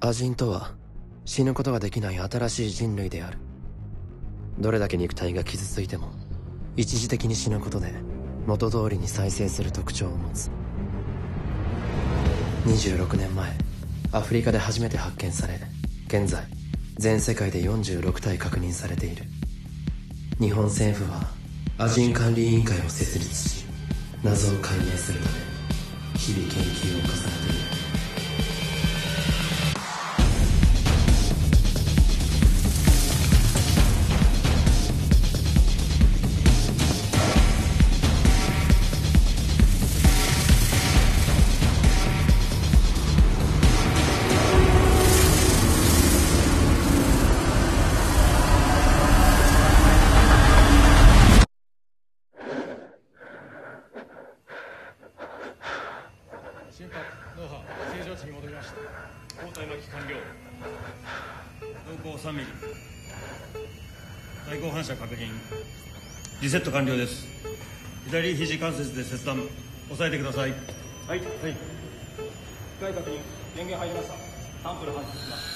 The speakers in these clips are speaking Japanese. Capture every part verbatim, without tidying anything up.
アジンとは死ぬことができない新しい人類である。どれだけ肉体が傷ついても一時的に死ぬことで元通りに再生する特徴を持つ。にじゅうろくねんまえアフリカで初めて発見され、現在全世界でよんじゅうろくたい確認されている。日本政府はアジン管理委員会を設立し、謎を解明するため日々研究を重ねている。 心拍、脳波、正常値に戻りました。抗体巻き完了。瞳孔さんミリ。対抗反射確認。リセット完了です。左肘関節で切断。押さえてください。はい。はい。機械確認。電源入りました。サンプル搬出します。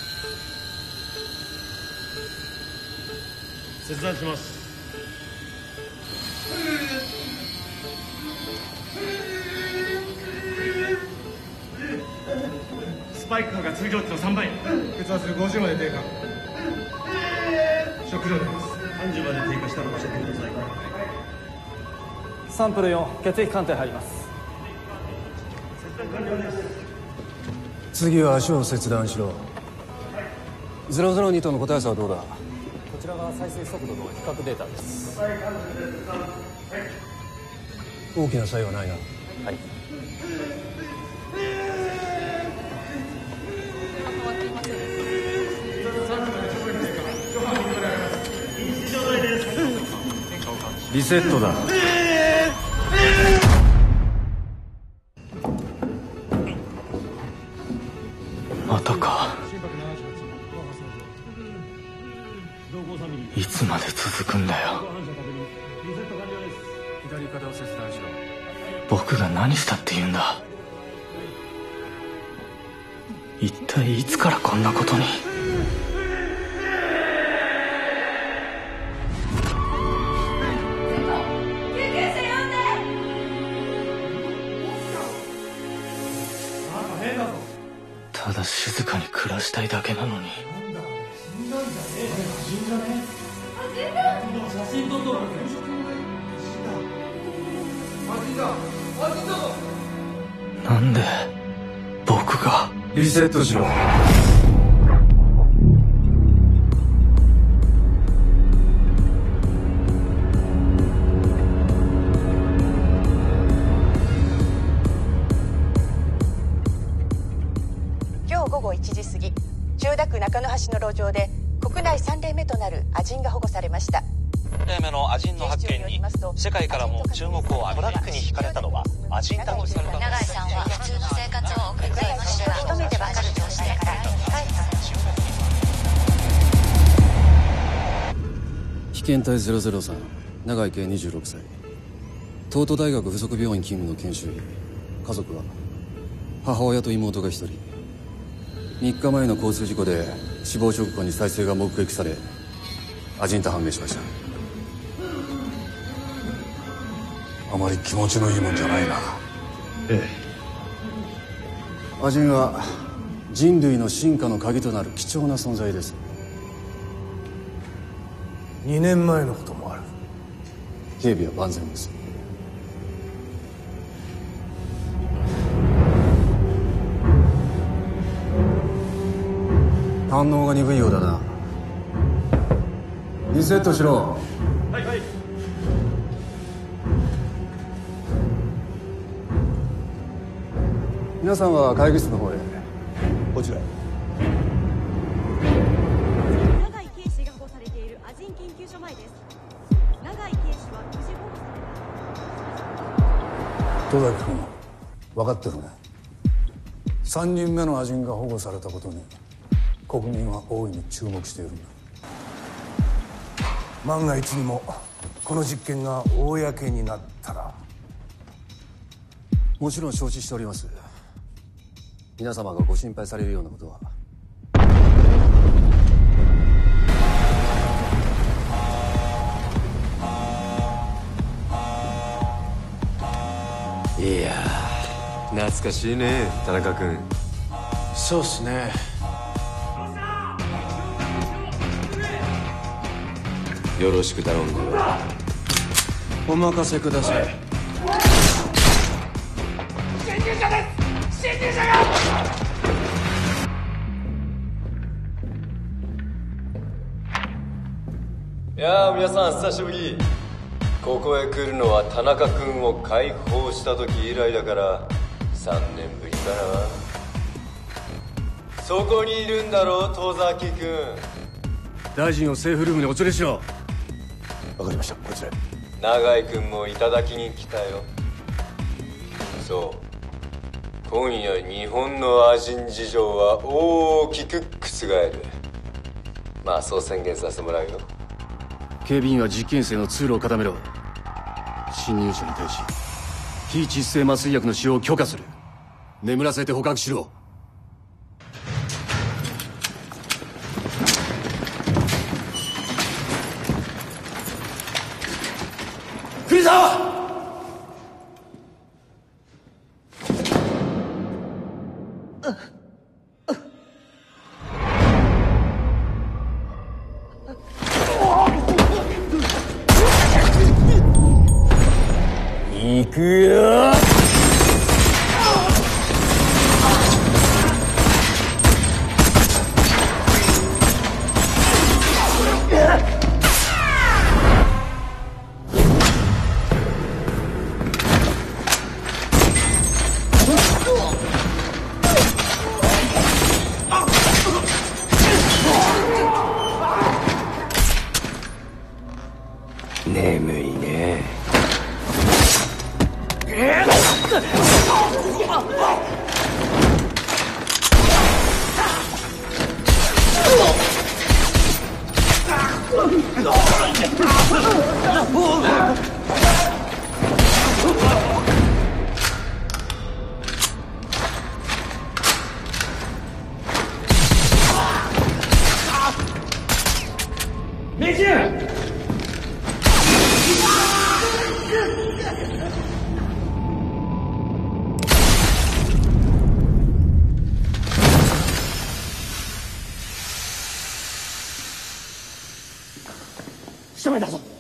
切断します。スパイク波が通常値のさんばい。血圧ごじゅうまで低下。食料です。さんじゅうまで低下したら教えてください。 サンプルよん、血液鑑定入ります。 切断完了です。 次は足を切断しろ。ゼロゼロにとの個体差はどうだ？ こちらが再生速度の比較データです。 大きな差異はないな。 はい。 リセットだ。 またか。いつまで続くんだよ。 左肩を切断しろ。 僕が何したって言うんだ。一体いつからこんなことに。ただ静かに暮らしたいだけなのに。なんで僕が。 リセットしろ。 今日午後いちじ過ぎ、千代田区中野橋の路上で国内さん例目となるアジンが保護されました。 例目のアジンの発見に世界からも注目を浴び、トラックに引かれたのはアジンだとされた。 永井さんは普通の生活を送っていましたが、一目でわかるとしてから被験体ゼロゼロさん、永井圭にじゅうろくさい、東都大学附属病院勤務の研修医。家族は母親と妹が一人。みっかまえの交通事故で死亡直後に再生が目撃され、アジンと判明しました。あまり気持ちのいいもんじゃないな。 ええ。アジンは人類の進化の鍵となる貴重な存在です。 にねんまえのこともある。 警備は万全です。反応が鈍いようだな。リセットしろ。 はいはい。 皆さんは会議室の方へ。 こちらへ。 永井圭氏が保護されているアジン研究所前です。永井圭氏は無事保護され戸崎君、分かってるね。さんにんめのアジンが保護されたことに国民は大いに注目しているんだ。万が一にもこの実験が公になったら。 もちろん承知しております。皆様がご心配されるようなことは懐かしいね、田中君。 そうっすね。 よろしく頼んだよ。 お任せください。 侵入者です！侵入者が！ いやあ、皆さん久しぶり。ここへ来るのは田中君を解放した時以来だからさんねんぶりかな。そこにいるんだろう、戸崎君。 大臣をセーフルームにお連れしろ。 わかりました、こちらへ。 永井君もいただきに来たよ。そう、今夜日本のアジン事情は大きく覆る。まあそう宣言させてもらうよ。 警備員は実験生の通路を固めろ。侵入者に対し非窒性麻酔薬の使用を許可する。眠らせて捕獲しろ。 栗沢！ 行くよ。 眠いね。 命中！仕留めたぞ。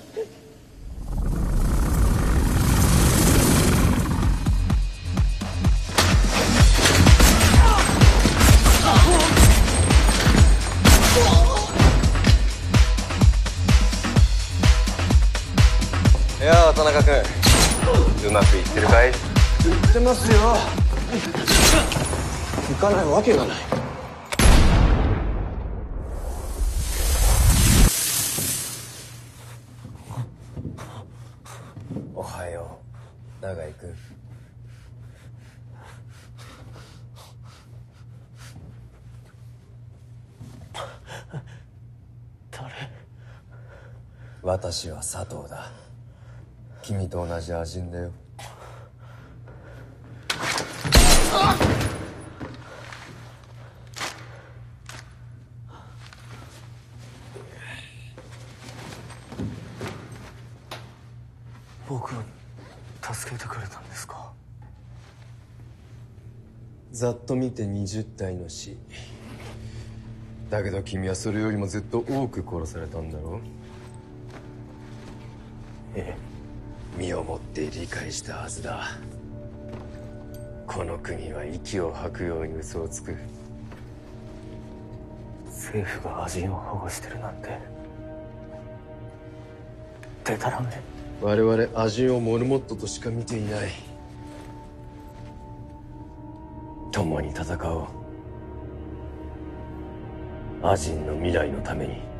いやあ、田中君、うまくいってるかい？ 言ってますよ。行かないわけがない。 おはよう、永井君。 誰？ 私は佐藤だ。君と同じアジンだよ。 僕を助けてくれたんですか？ ざっと見てにじゅう体の死。だけど君はそれよりもずっと多く殺されたんだろう。 ええ。 身をもって理解したはずだ。この国は息を吐くように嘘をつく。 政府がアジンを保護してるなんてでたらめ。 我々アジンをモルモットとしか見ていない。共に戦おう。アジンの未来のために。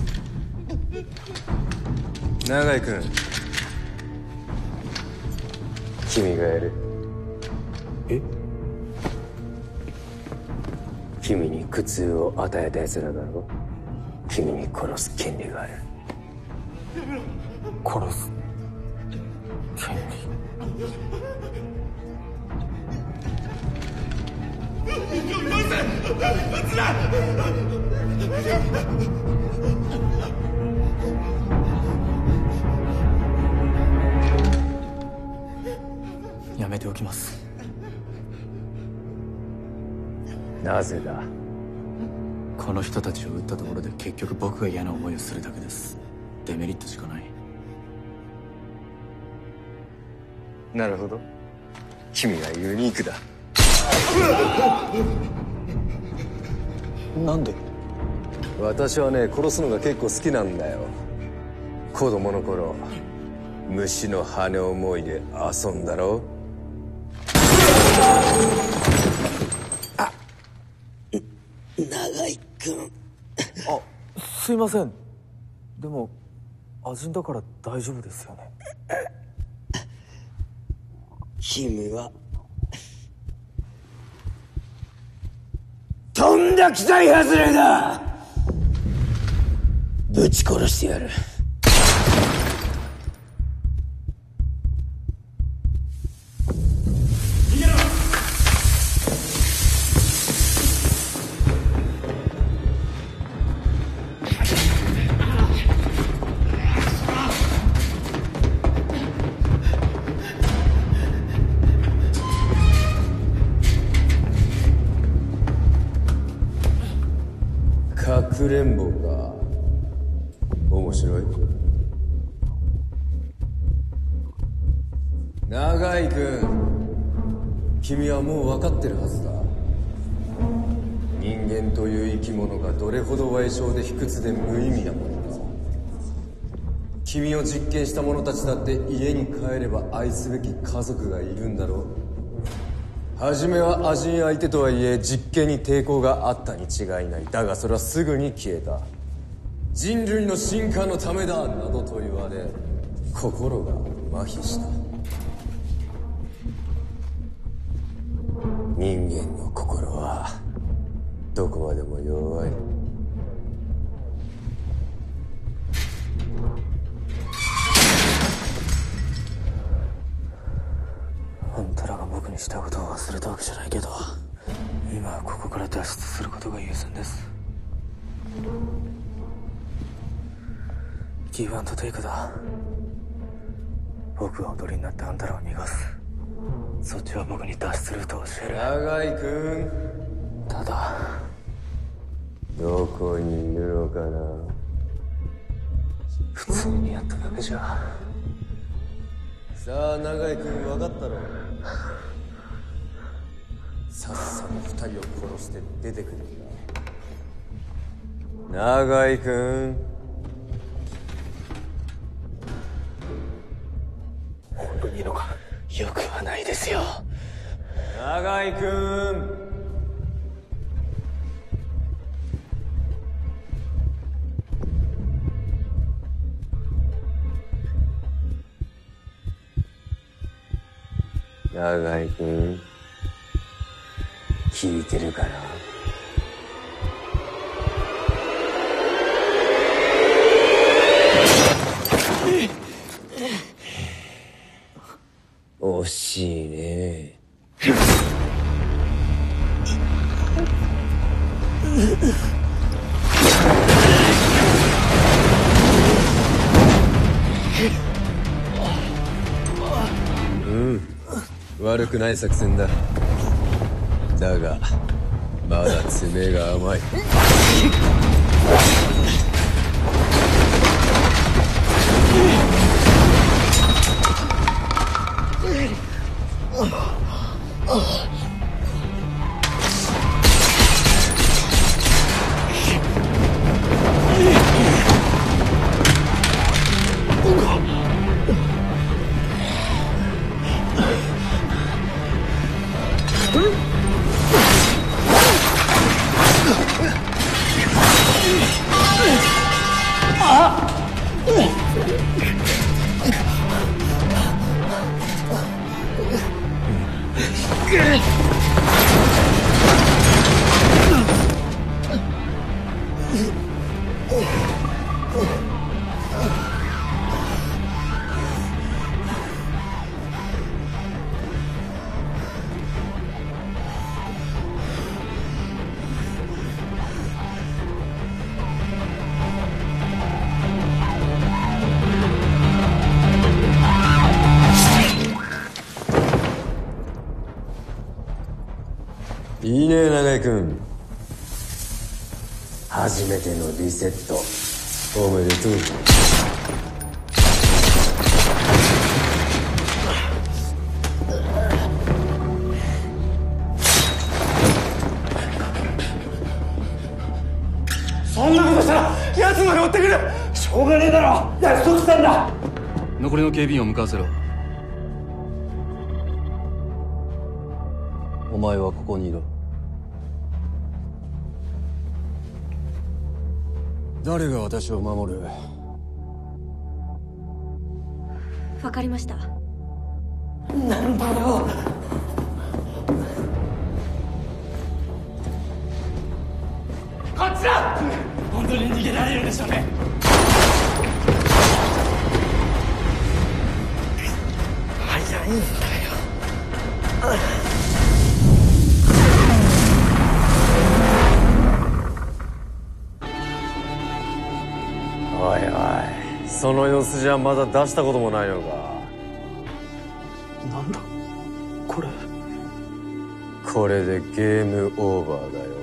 永井君、 君がやる。 え？ 君に苦痛を与えた奴らだろ。君に殺す権利がある。 殺す権利？やめておきます。 なぜだ？ この人たちを撃ったところで結局僕が嫌な思いをするだけです。デメリットしかない。 なるほど。君はユニークだ。 なんで？ 私はね、殺すのが結構好きなんだよ。子供の頃、虫の羽思いで遊んだろ。 あ、長井君。あ、すいません。でもアジンだから大丈夫ですよね。 君はとんだ期待外れだ。ぶち殺してやる。 かくれんぼか。面白い。永井君、君はもう分かってるはずだ。人間という生き物がどれほど矮小で卑屈で無意味なものか。君を実験した者たちだって家に帰れば愛すべき家族がいるんだろう。初めはアジン相手とはいえ実験に抵抗があったに違いない。だがそれはすぐに消えた。人類の進化のためだなどと言われ心が麻痺した。人間の心はどこまでも弱い。 あんたらが僕にしたことを忘れたわけじゃないけど、今はここから脱出することが優先です。ギブアンドテイクだ。僕が踊りになってあんたらを逃がす。そっちは僕に脱出ルートを教える。 永井君、 ただどこにいるのかな。 普通にやっただけじゃ。 さあ永井君、分かったろ。さっさと二人を殺して出てくるんだ。永井君、 本当にいいのか。よくはないですよ。 永井君、永井君、聞いてるかな。惜しいね。うん、悪くない作戦だ。だがまだ爪が甘い。 いいね、永井君。初めてのリセットおめでとう。 そんなことしたら奴まで追ってくる。しょうがねえだろ、約束したんだ。 残りの警備員を向かわせろ。お前はここにいろ。誰が私を守る？ わかりました。 なんだろう。 こっちだ。本当に逃げられるんでしょうね。 早いんだよ。 おいおい、その様子じゃまだ出したこともないのか。 なんだこれ。 これでゲームオーバーだよ。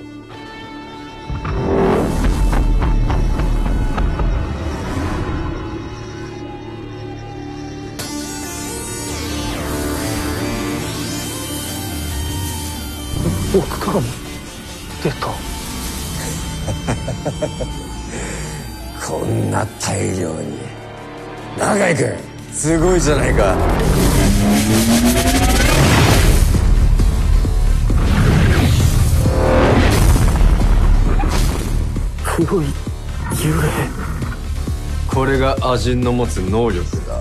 奥からも出た。 こんな大量に。永井君、すごいじゃないか。 黒い幽霊。 これがアジンの持つ能力だ。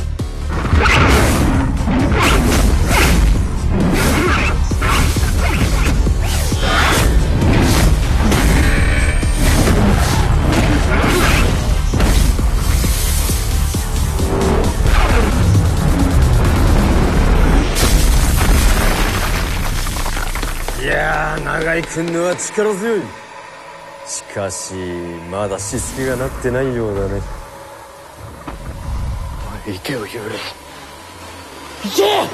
いやー、永井君のは力強い。しかしまだしつけがなってないようだね。 行けよ幽霊。 行け。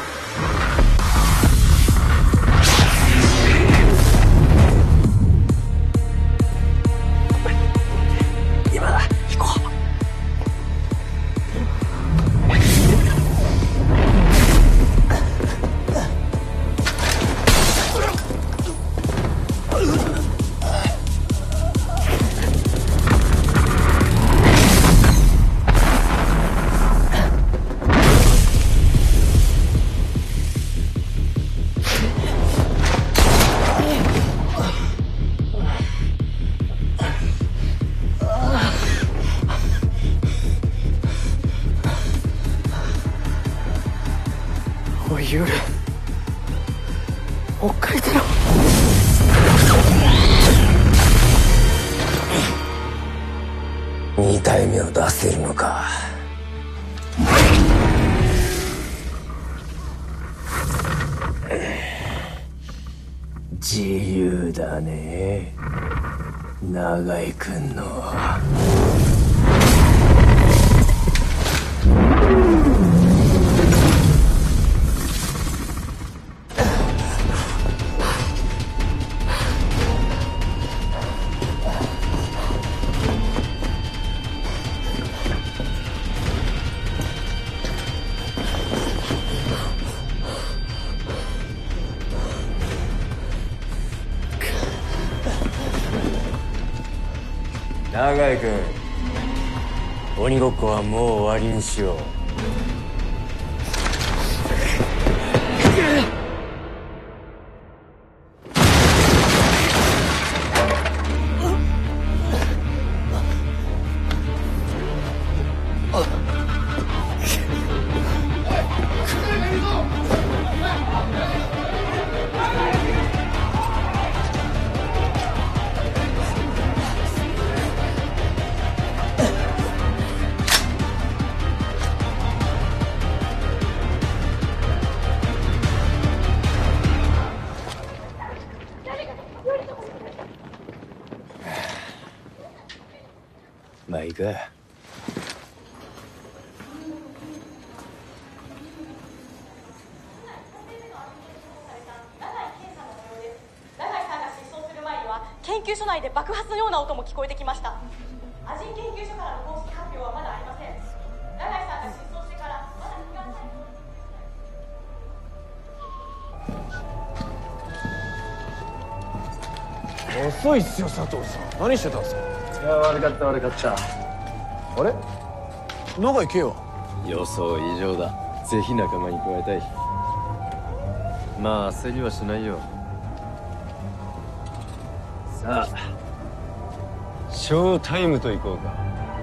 今だ、行こう。おい幽霊、おっかいてろ。 二体目を出せるのか。 自由だね、永井君の。 永井君、鬼ごっこはもう終わりにしよう。 まあいいか。 研究所内で爆発のような音も聞こえてきました。アジン研究所からの公式発表はまだありません。永井さんが失踪してからまだ時間ない。遅いっすよ佐藤さん。何してたんですか？ いや、悪かった悪かった。 あれ、永井圭は？ 予想以上だ。ぜひ仲間に加えたい。まあ焦りはしないよ。さあ、ショータイムといこうか。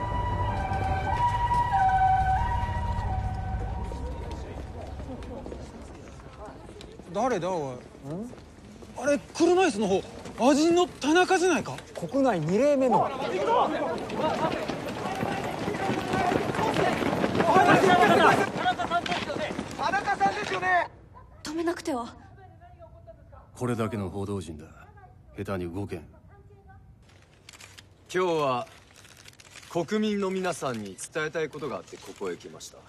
誰だおい。あれ車椅子の方、アジンの田中じゃないか。 国内に例目の。 田中さんですよね。 止めなくては。 これだけの報道陣だ。下手に動けん。 今日は国民の皆さんに伝えたいことがあってここへ来ました。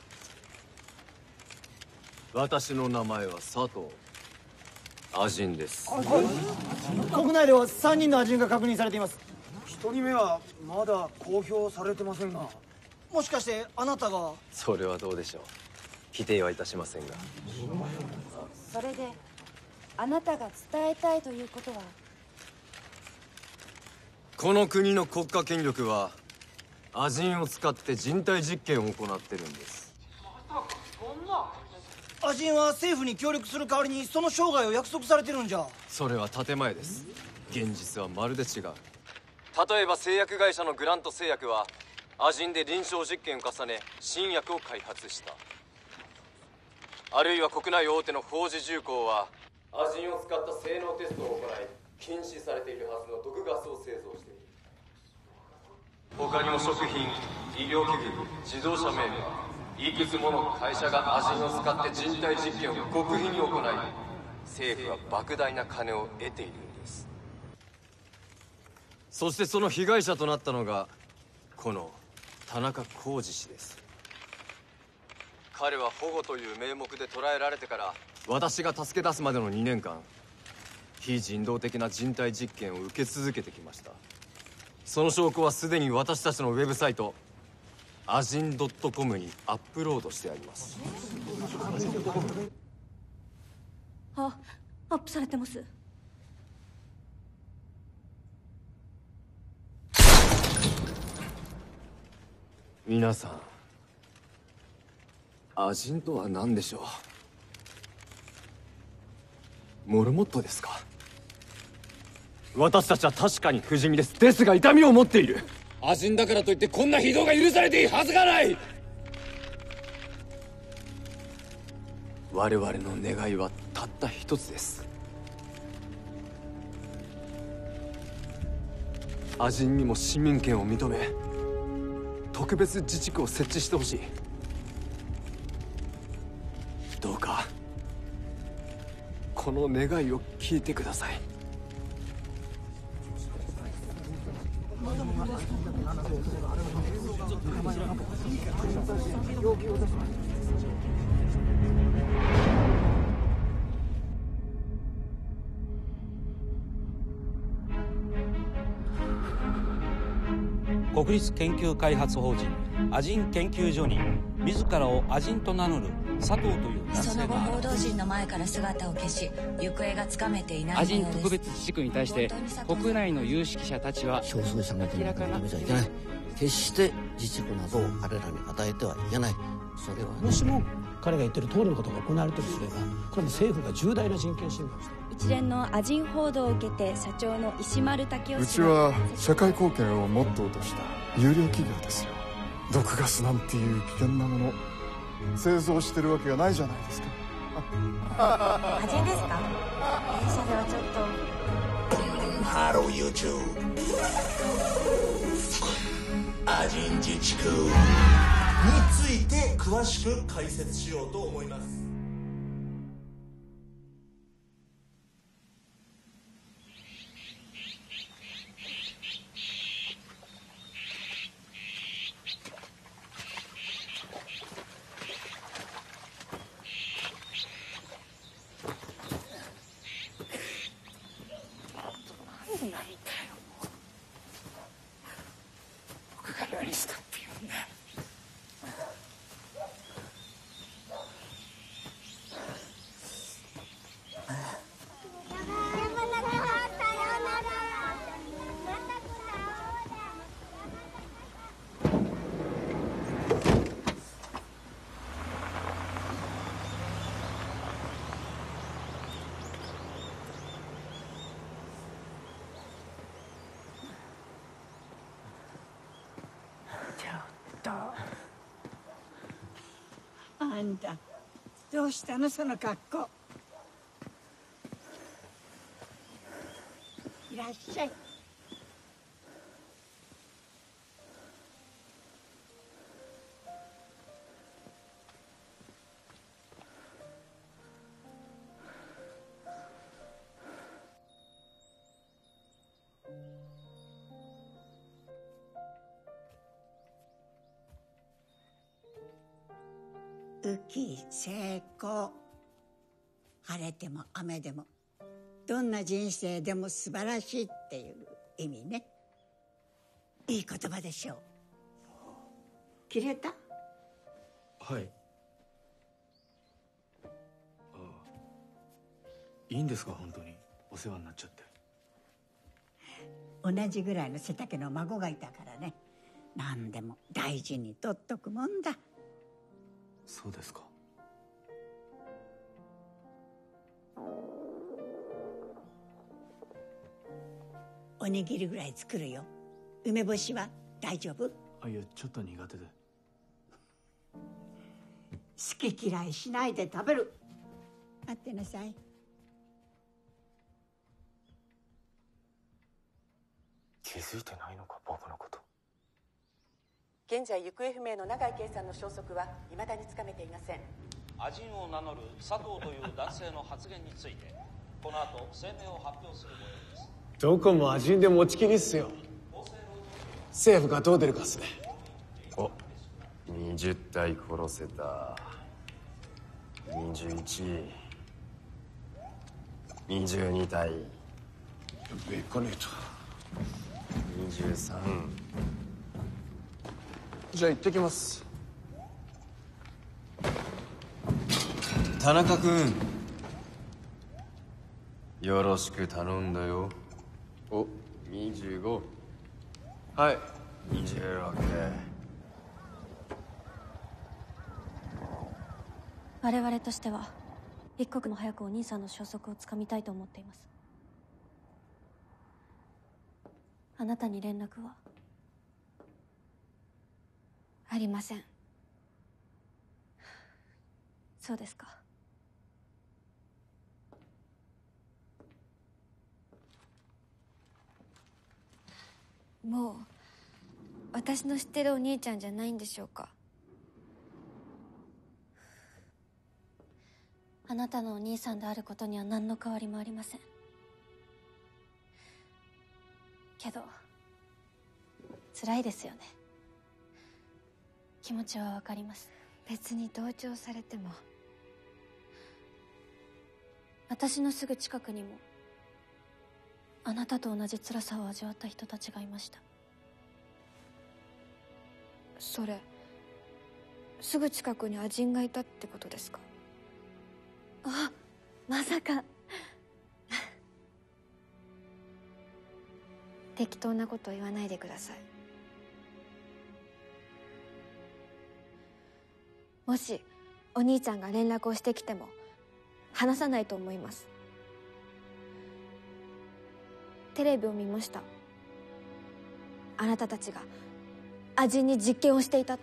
私の名前は佐藤アジンです。 国内ではさんにんのアジンが確認されています。 ひとりめはまだ公表されてませんが、 もしかしてあなたが？ それはどうでしょう。否定はいたしませんが。 それであなたが伝えたいということは？ この国の国家権力はアジンを使って人体実験を行ってるんです。 アジンは政府に協力する代わりにその生涯を約束されてるんじゃ。 それは建前です。現実はまるで違う。例えば製薬会社のグラント製薬はアジンで臨床実験を重ね新薬を開発した。あるいは国内大手の宝慈重工はアジンを使った性能テストを行い禁止されているはずの毒ガスを製造している。他にも食品、医療器具、自動車メーカー、いくつもの会社がアジンを使って人体実験を極秘に行い、政府は莫大な金を得ているんです。そしてその被害者となったのがこの田中浩二氏です。彼は保護という名目で捕らえられてから私が助け出すまでのにねんかん、非人道的な人体実験を受け続けてきました。その証拠はすでに私たちのウェブサイトアジン .com にアップロードしてあります。 あ、アップされてます。 皆さん、アジンとは何でしょう？モルモットですか？私たちは確かに不死身です。ですが痛みを持っている。 アジンだからといってこんな非道が許されていいはずがない。 我々の願いはたった一つです。アジンにも市民権を認め特別自治区を設置してほしい。どうかこの願いを聞いてください。 国立研究開発法人アジン研究所に自らをアジンと名乗る佐藤という男性が、 その後報道陣の前から姿を消し行方がつかめていないアジン特別自治区に対して国内の有識者たちは少数者が明らかな認めちゃいけない。決して自治区などを彼らに与えてはいけない。それはもしも彼が言ってる通りのことが行われてるとすれば、これも政府が重大な人権侵害をしている。 一連のアジン報道を受けて社長の石丸武雄うちは社会貢献をモットーとした有料企業ですよ。毒ガスなんていう危険なもの製造してるわけがないじゃないですか。 アジンですか？弊社ではちょっと。 ハロー YouTube アジン自治区について詳しく解説しようと思います。 あんたどうしたのその格好。いらっしゃい。雨季成功。晴れても雨でもどんな人生でも素晴らしいっていう意味ね。いい言葉でしょう。切れた？ はい。ああ、いいんですか本当にお世話になっちゃって。 同じぐらいの背丈の孫がいたからね。何でも大事に取っとくもんだ。 そうですか。 おにぎりぐらい作るよ。梅干しは大丈夫？ あ、いやちょっと苦手で。 好き嫌いしないで食べる。待ってなさい。 気づいてないのか僕のこと。 現在行方不明の永井圭さんの消息は未だにつかめていません。 アジンを名乗る佐藤という男性の発言についてこの後声明を発表する模様です。 どこもアジンで持ちきりっすよ。政府がどう出るかっすね。 お、にじゅう体殺せた。にじゅういち、にじゅうに体。やべえ、行かねえと。 にじゅうさん。 じゃあ行ってきます。 田中君、よろしく頼んだよ。お、にじゅうご。 はい。 にじゅうろく。 我々としては一刻も早くお兄さんの消息をつかみたいと思っています。あなたに連絡は？ ありません。 そうですか。 もう私の知ってるお兄ちゃんじゃないんでしょうか。 あなたのお兄さんであることには何の変わりもありません。けど辛いですよね。気持ちはわかります。 別に同調されても。 私のすぐ近くにもあなたと同じ辛さを味わった人たちがいました。 それすぐ近くにアジンがいたってことですか？ あ、まさか。 適当なこと言わないでください。もしお兄ちゃんが連絡をしてきても話さないと思います。テレビを見ました。あなたたちがアジンに実験をしていたって。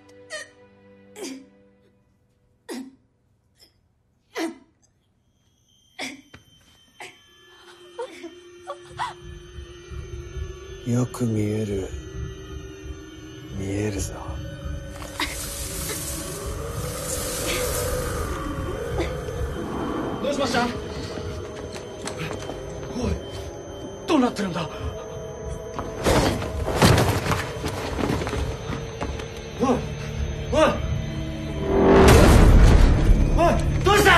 よく見える。見えるぞ。 どうしました？おい、どうなってるんだ？おい、おい、おい、どうした？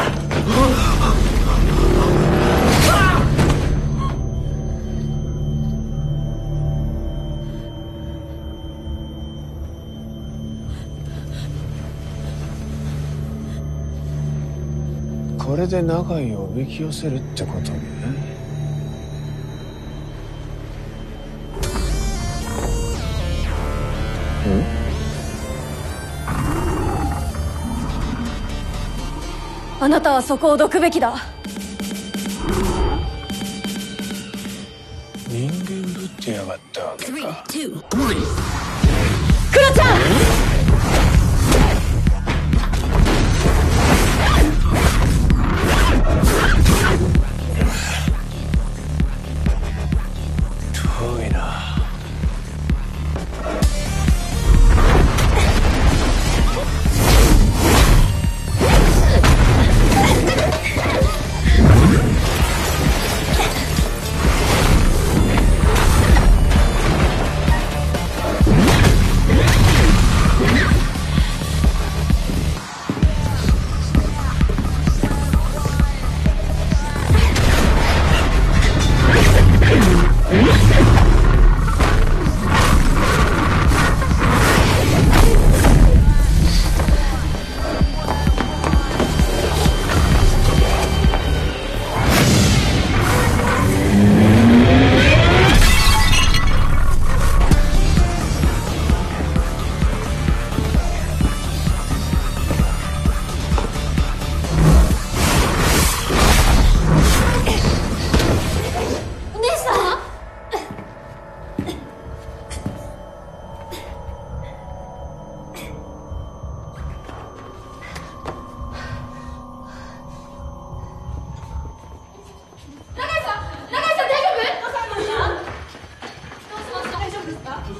これで永井をおびき寄せるってことね。 あなたはそこをどくべきだ。 人間ぶってやがったわけか。 クロちゃん！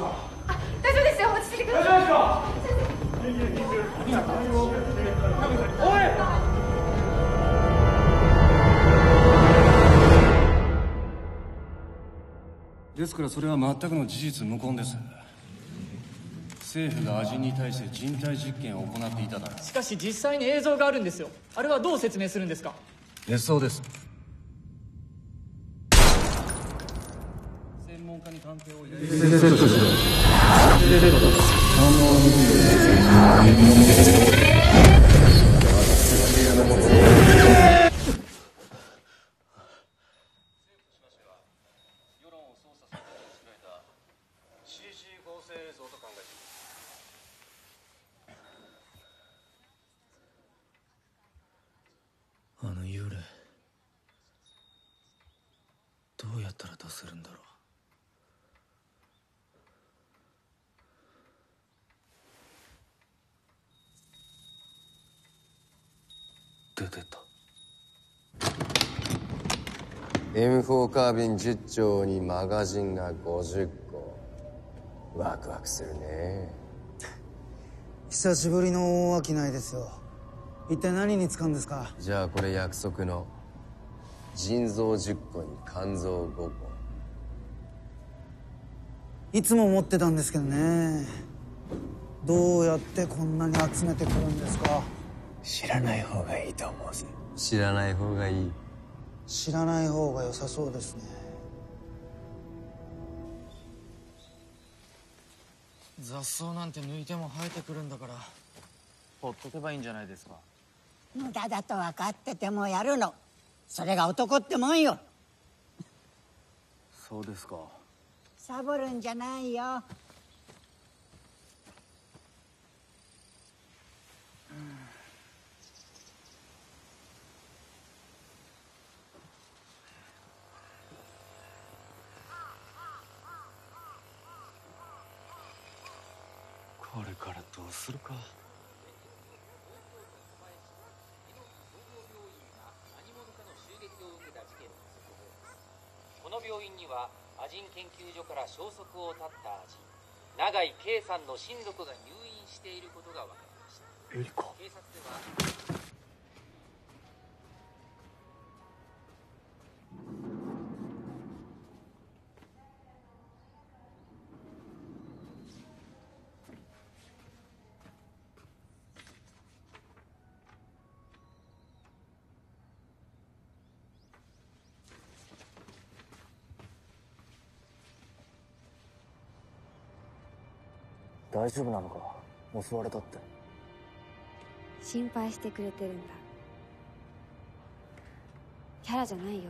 か？ あ、大丈夫ですよ、落ち着いてください。 大丈夫ですか？おい！ ですからそれは全くの事実無根です。政府がアジンに対して人体実験を行っていただろう。 しかし実際に映像があるんですよ。あれはどう説明するんですか？ 捏造です。専門家に鑑定を依頼あの幽霊、どうやったら出せるんだろう。出てた。 エムフォー カービンじゅっ丁にマガジンがごじゅっこ。ワクワクするね。 久しぶりの大商いですよ。一体何に使うんですか？ じゃあこれ約束の腎臓じゅっこに肝臓ごこ。 いつも持ってたんですけどね。どうやってこんなに集めてくるんですか？ 知らない方がいいと思うぜ。 知らない方がいい。 知らない方が良さそうですね。 雑草なんて抜いても生えてくるんだからほっとけばいいんじゃないですか。 無駄だと分かっててもやるの、それが男ってもんよ。 そうですか。 サボるんじゃないよ。 これからどうするか。 この病院にはアジン研究所から消息を絶ったアジン永井圭さんの親族が入院していることが分かりました。 エリコ。 警察では大丈夫なのか？襲われたって。 心配してくれてるんだ。キャラじゃないよ。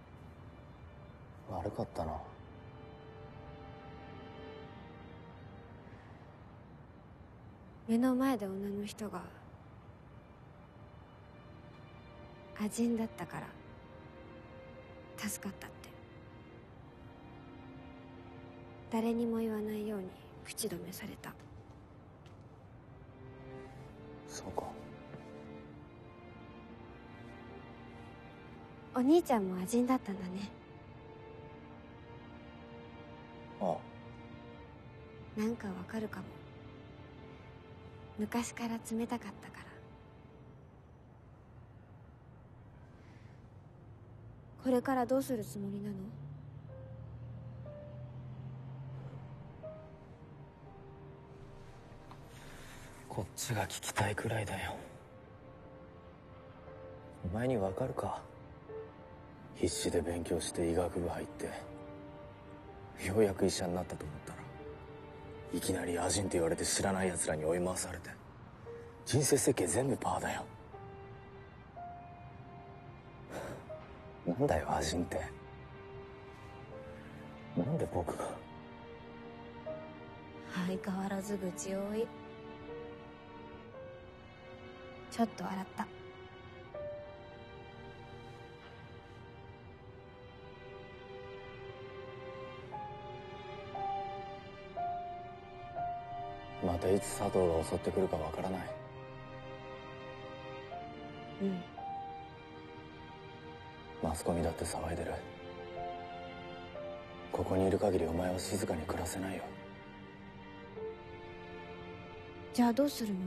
悪かったな。 目の前で女の人がアジンだったから助かったって。誰にも言わないように口止めされた。 そうか。 お兄ちゃんもアジンだったんだね。 ああ。なんかわかるかも。昔から冷たかったから。これからどうするつもりなの？ こっちが聞きたいくらいだよ。お前にわかるか？必死で勉強して医学部入ってようやく医者になったと思ったらいきなりアジンって言われて知らない奴らに追い回されて人生設計全部パーだよ。なんだよアジンって。なんで僕が。 相変わらず愚痴多い。ちょっと笑った。 またいつ佐藤が襲ってくるかわからない。 うんマスコミだって騒いでる。ここにいる限りお前は静かに暮らせないよ。 じゃあどうするの？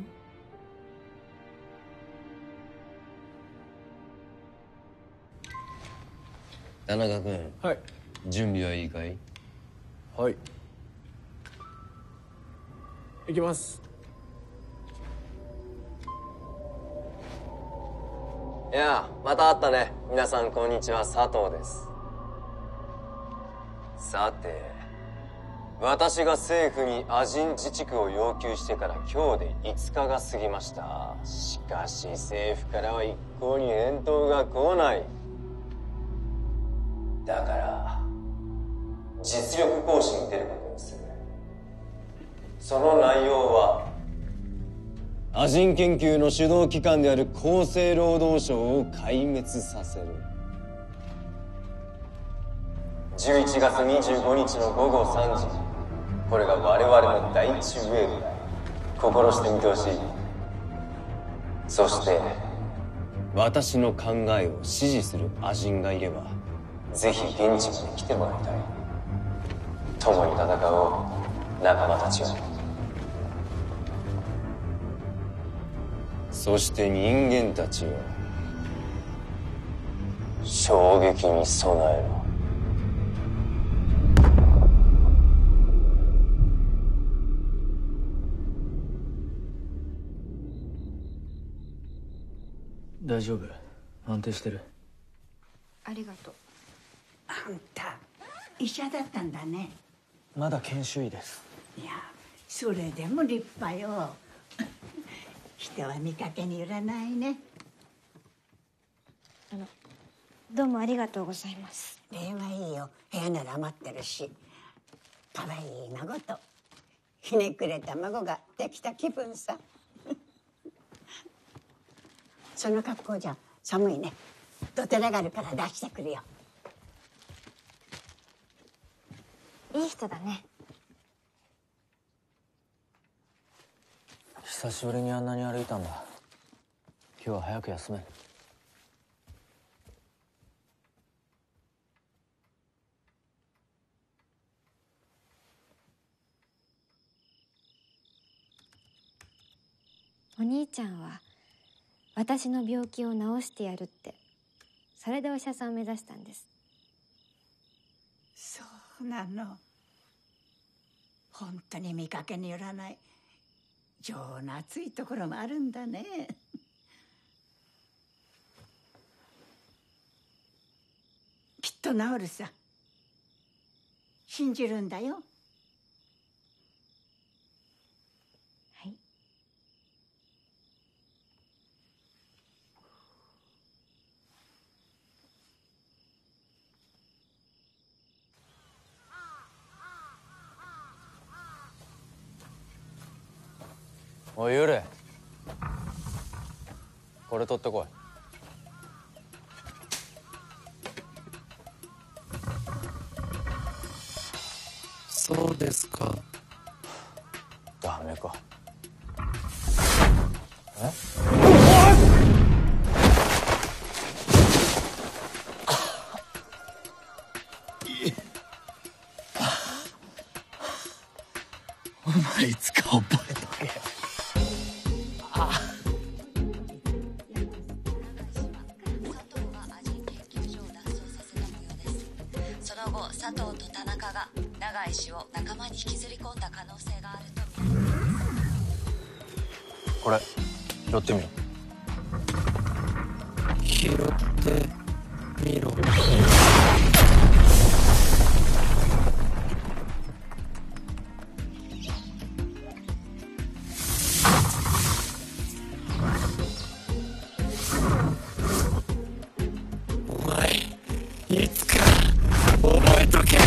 田中君。はい。準備はいいかい？ はい。行きます。 いやあ、また会ったね。皆さんこんにちは、佐藤です。さて、私が政府にアジン自治区を要求してから今日でいつかが過ぎました。しかし政府からは一向に返答が来ない。だから実力行使に出ることにする。その内容はアジン研究の主導機関である厚生労働省を壊滅させる。じゅういちがつにじゅうごにちのごごさんじ、これが我々の第一ウェーブだ。心してみてほしい。そして私の考えを支持するアジンがいればぜひ現地まで来てもらいたい。共に戦おう、仲間たちよ。そして人間たちよ、衝撃に備えろ。 大丈夫？安定してる？ ありがとう。 あんた医者だったんだね。 まだ研修医です。 いや、それでも立派よ。人は見かけによらないね。 あのどうもありがとうございます。 礼はいいよ、部屋なら余ってるし。可愛い孫とひねくれた孫ができた気分さ。その格好じゃ寒いね。土手があるから出してくるよ。 いい人だね。 久しぶりにあんなに歩いたんだ。今日は早く休め。 お兄ちゃんは私の病気を治してやるって、それでお医者さんを目指したんです。 そうなの。本当に見かけによらない情の熱いところもあるんだね。きっと治るさ。信じるんだよ。 はい。 おい、ユレ、これ取ってこい。 そうですか。 ダメか。え？ お前いつか覚えとけ。 その後、佐藤と田中が長井氏を仲間に引きずり込んだ可能性があると。 これ拾ってみろ。 拾ってみろ。お前いつか覚えとけよ。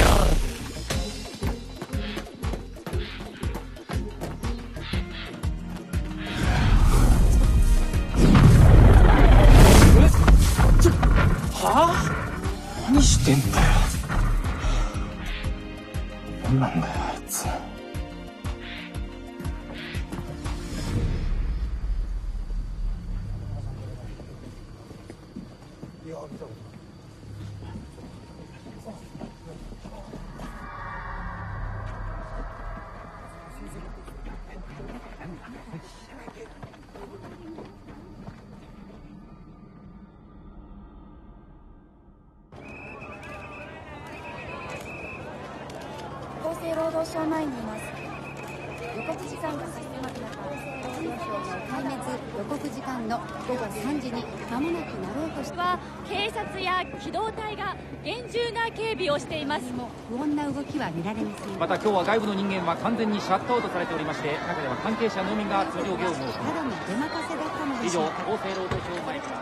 はあ？何してんだよ。何なんだよあいつ。 働省前にいます。予告時間が進む中、厚生労働省の壊滅予告時間のごごさんじに間もなくなろうとしては、 警察や機動隊が厳重な警備をしています。 も不穏な動きは見られません。 また今日は外部の人間は完全にシャットアウトされておりまして、中では関係者のみが通常業務を行ただの出任せだったので以上、 しょうか。 厚生労働省前から。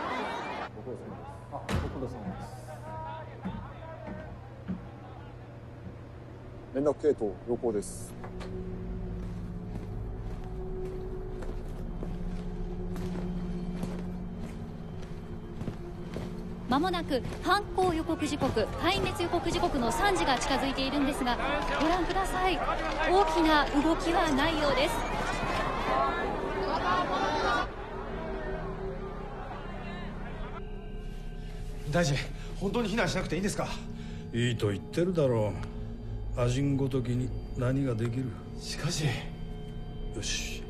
連絡系統良好です。 まもなく犯行予告時刻、壊滅予告時刻のさんじが近づいているんですが、ご覧ください。大きな動きはないようです。 大臣、本当に避難しなくていいんですか？ いいと言ってるだろう。アジンごときに何ができる。 しかし。 よし。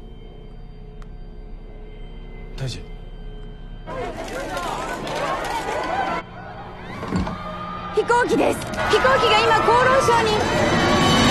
大臣。 飛行機です。飛行機が今厚労省に。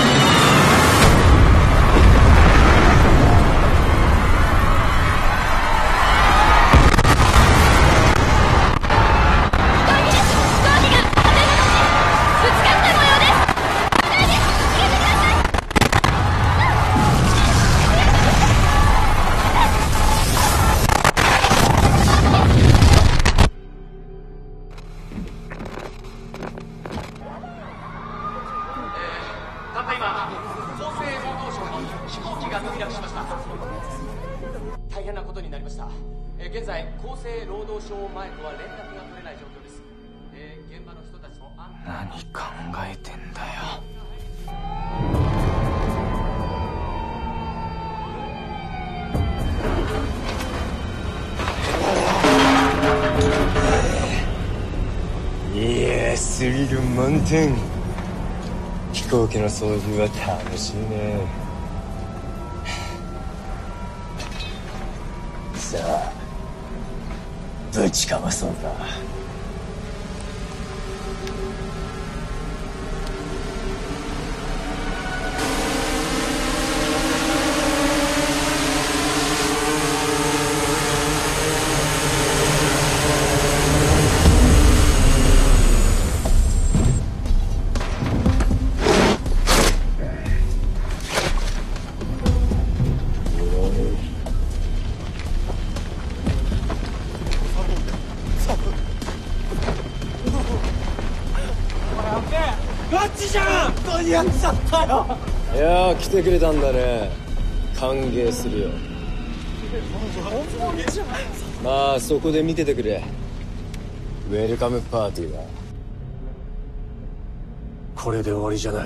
大変なことになりました。えー、現在厚生労働省前とは連絡が取れない状況です。えー、現場の人たちの安否。 何考えてんだよ。 いや、スリル満点。飛行機の操縦は楽しいね。さあ、ぶちかまそうか。 ガチじゃん！間に合っちゃったよ。 いやー、来てくれたんだね。歓迎するよ。まあそこで見ててくれ。ウェルカムパーティーだ。これで終わりじゃない。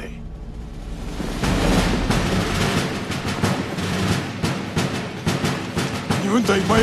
にふん台前。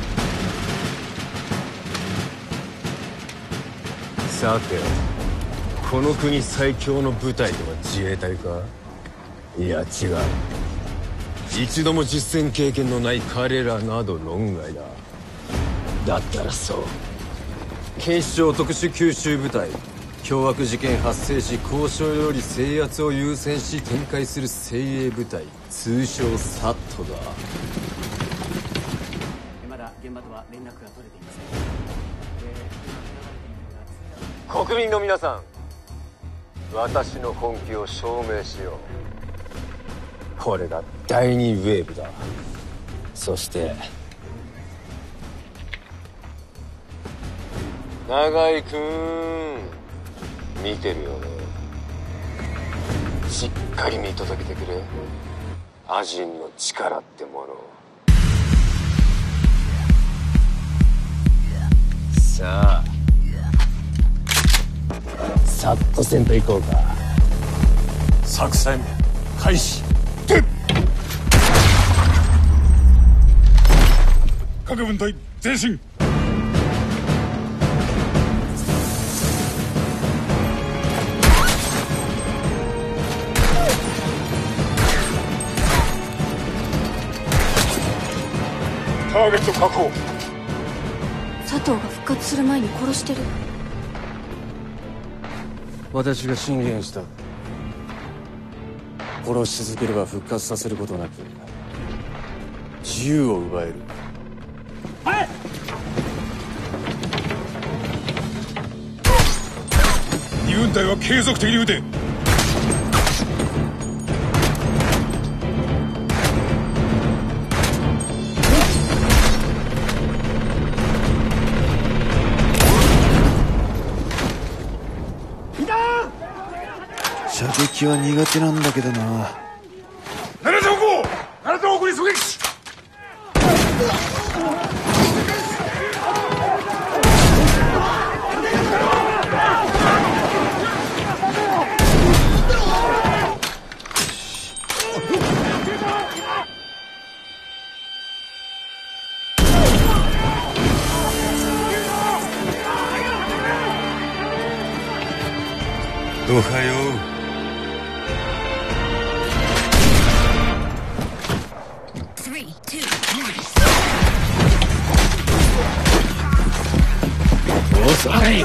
さて、この国最強の部隊とは自衛隊か？いや違う。一度も実戦経験のない彼らなど論外だ。だったらそう、警視庁特殊九州部隊、凶悪事件発生時交渉より制圧を優先し展開する精鋭部隊、通称サットだ。 まだ現場とは連絡が取れていません。 国民の皆さん、私の本気を証明しよう。これが第二ウェーブだ。そして永井君、見てるよね。しっかり見届けてくれ。アジンの力ってものを。さあ、サッと戦闘行こうか。 作戦開始。て各分隊前進。ターゲット確保。 佐藤が復活する前に殺してる。 私が進言した。 殺し続ければ復活させることなく自由を奪える。 はい。 二軍隊は継続的に撃て。 射撃は苦手なんだけどな。 ななてんご、ななてんごに狙撃。おはよう。遅い。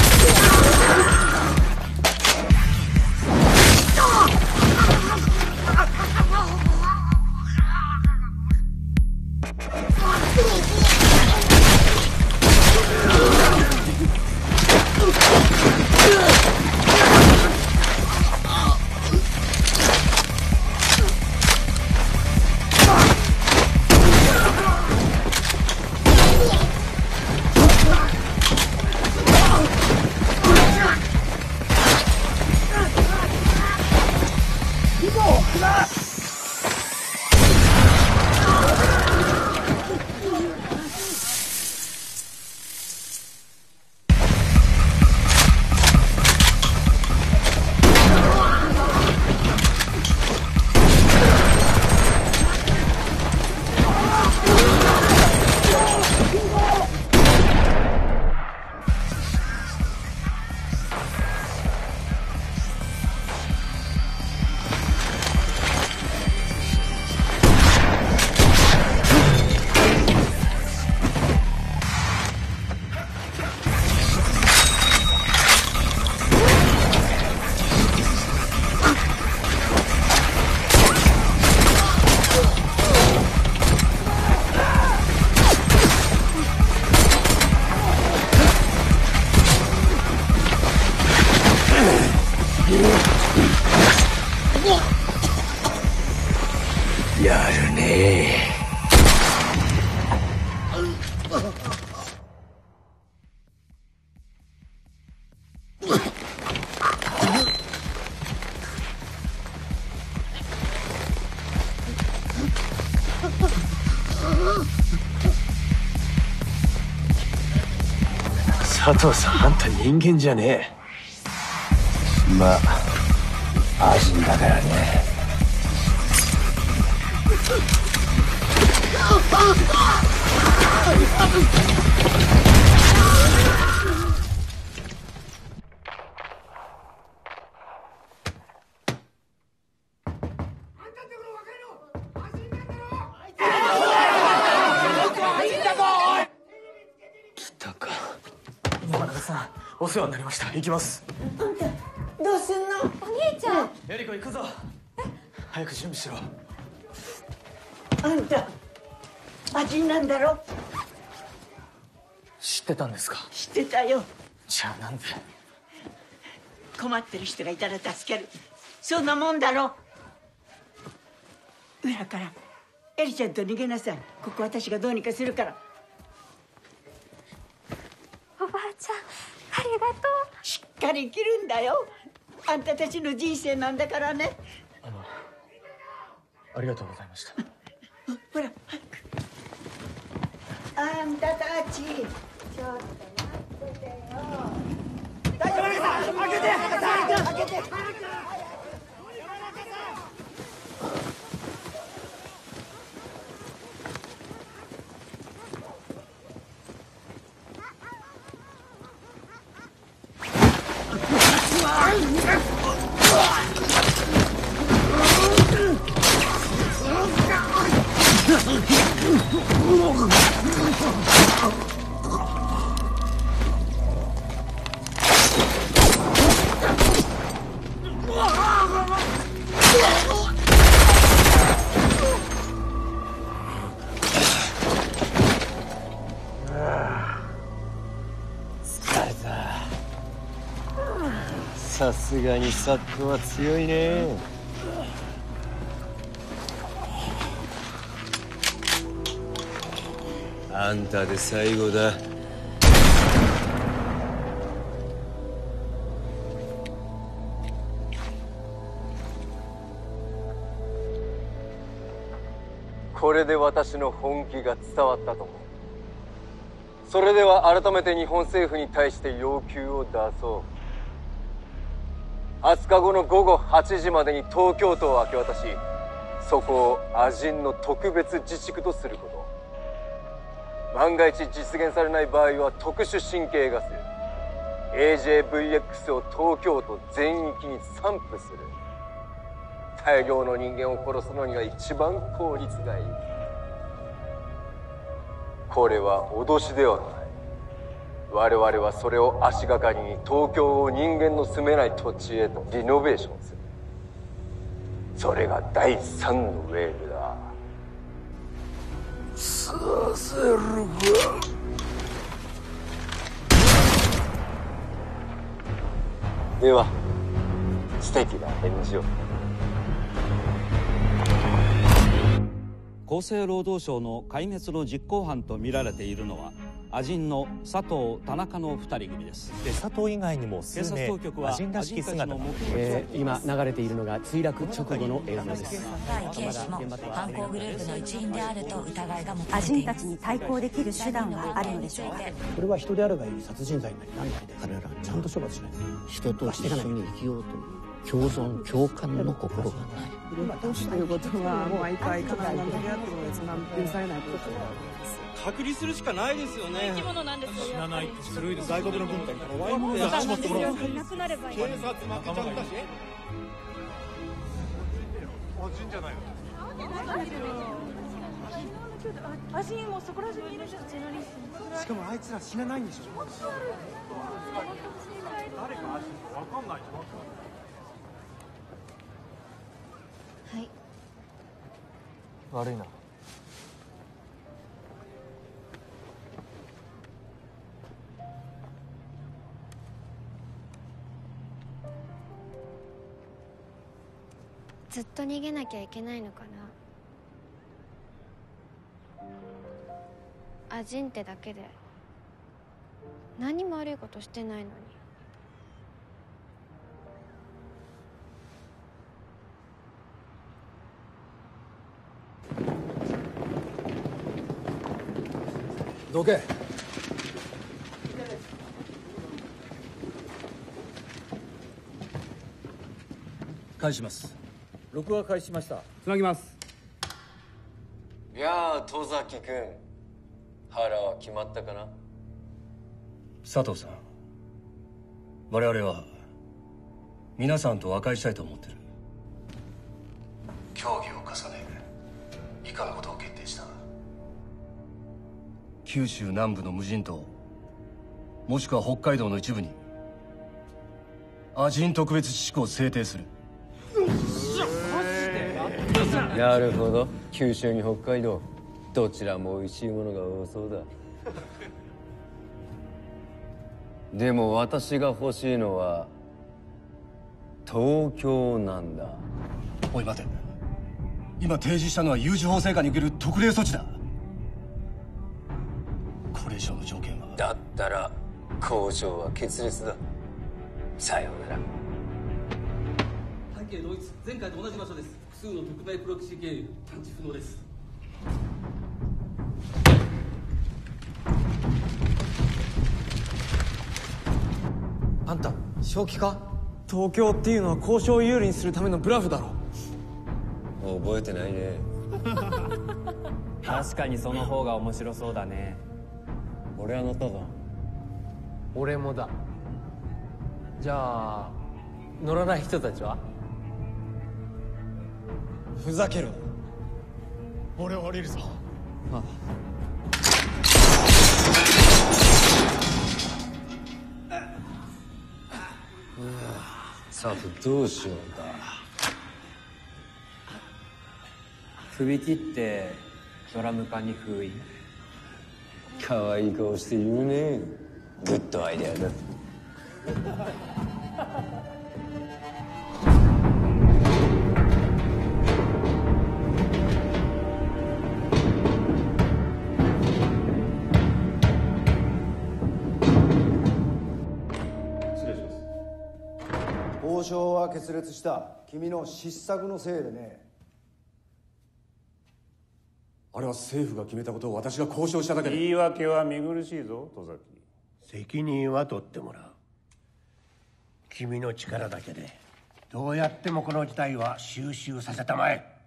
やるね佐藤さん、あんた人間じゃねえ。まあアジンだからね。 来たか。山中さん、お世話になりました。行きます。 あんたどうすんの？お兄ちゃん。 エリコ行くぞ。早く準備しろ。 あんたアジンなんだろ？ 知ってたんですか？ 知ってたよ。 じゃあなんで？ 困ってる人がいたら助ける、そんなもんだろ。裏からエリちゃんと逃げなさい。ここ私がどうにかするから。 おばあちゃん、ありがとう。 しっかり生きるんだよ。あんたたちの人生なんだからね。 あのありがとうございました。 ほら早く。あんたたちちょっと待っててよ。大丈夫ですか？開けて開けて。 うわさすがにサットは強いね。あんたで最後だ。これで私の本気が伝わったと思う。それでは改めて日本政府に対して要求を出そう。はつかごの午後はちじまでに東京都を明け渡し、そこをアジンの特別自治区とすること。万が一実現されない場合は特殊神経ガス エージェーブイエックス を東京都全域に散布する。大量の人間を殺すのには一番効率がいい。これは脅しではない。我々はそれを足がかりに東京を人間の住めない土地へとリノベーションする。それが第三のウェーブだ。させるか。では素敵な返事を。 厚生労働省の壊滅の実行犯と見られているのはアジンの佐藤田中のふたり組です。 で佐藤以外にも数名警察当局はアジンらしき姿が、 えー、今流れているのが墜落直後の映像です。 警視も犯行グループの一員であると疑いが持たアれています。 ジンたちに対抗できる手段はあるのでしょうか。 これは人であるがゆえに殺人罪になり何なりで彼らちゃんと処罰しない。人と一緒に生きようという共存共感の心がない。 ということは毎回必ず投げ合ってるので許されないことだと思います。 隔離するしかないですよね。 生き物なんですよ。 死なないってずるいです。 外国の軍隊からワイモンをやっちまってもらう。いなくなればいい。警察負けちゃったし。おじんじゃないの。アジンもそこら中にいるじゃん。しかもあいつら死なないんでしょ。誰かアジンかわかんないじゃん。 はい。 悪いな。 ずっと逃げなきゃいけないのかな。アジンってだけで何も悪いことしてないのに。 どけ。返します。 録画開始しました。 つなぎます。 いやあ戸崎君、腹は決まったかな。 佐藤さん、我々は皆さんと和解したいと思ってる。協議を重ね以下のことを決定した。九州南部の無人島、もしくは北海道の一部にアジン特別自治区を制定する。 なるほど、九州に北海道、どちらも美味しいものが多そうだ。でも私が欲しいのは東京なんだ。 おい待て、今提示したのは有事法制下における特例措置だ。これ以上の条件は。 だったら交渉は決裂だ。さようなら。 背景同一、前回と同じ場所です。複数の匿名プロキシ経由、探知不能です。 あんた正気か？東京っていうのは交渉を有利にするためのブラフだろ。 覚えてないね。 確かにその方が面白そうだね。 俺は乗ったぞ。 俺もだ。じゃあ乗らない人たちは？ ふざけるな。 俺は降りるぞ。 ああ。 さてどうしようか。 首切ってドラム缶に封印。 可愛い顔して言うね。グッドアイデアだ。 渉は決裂した。君の失策のせいでね。 あれは政府が決めたことを私が交渉しただけで。 言い訳は見苦しいぞ、戸崎。 責任は取ってもらう。君の力だけでどうやってもこの事態は収拾させたまえ。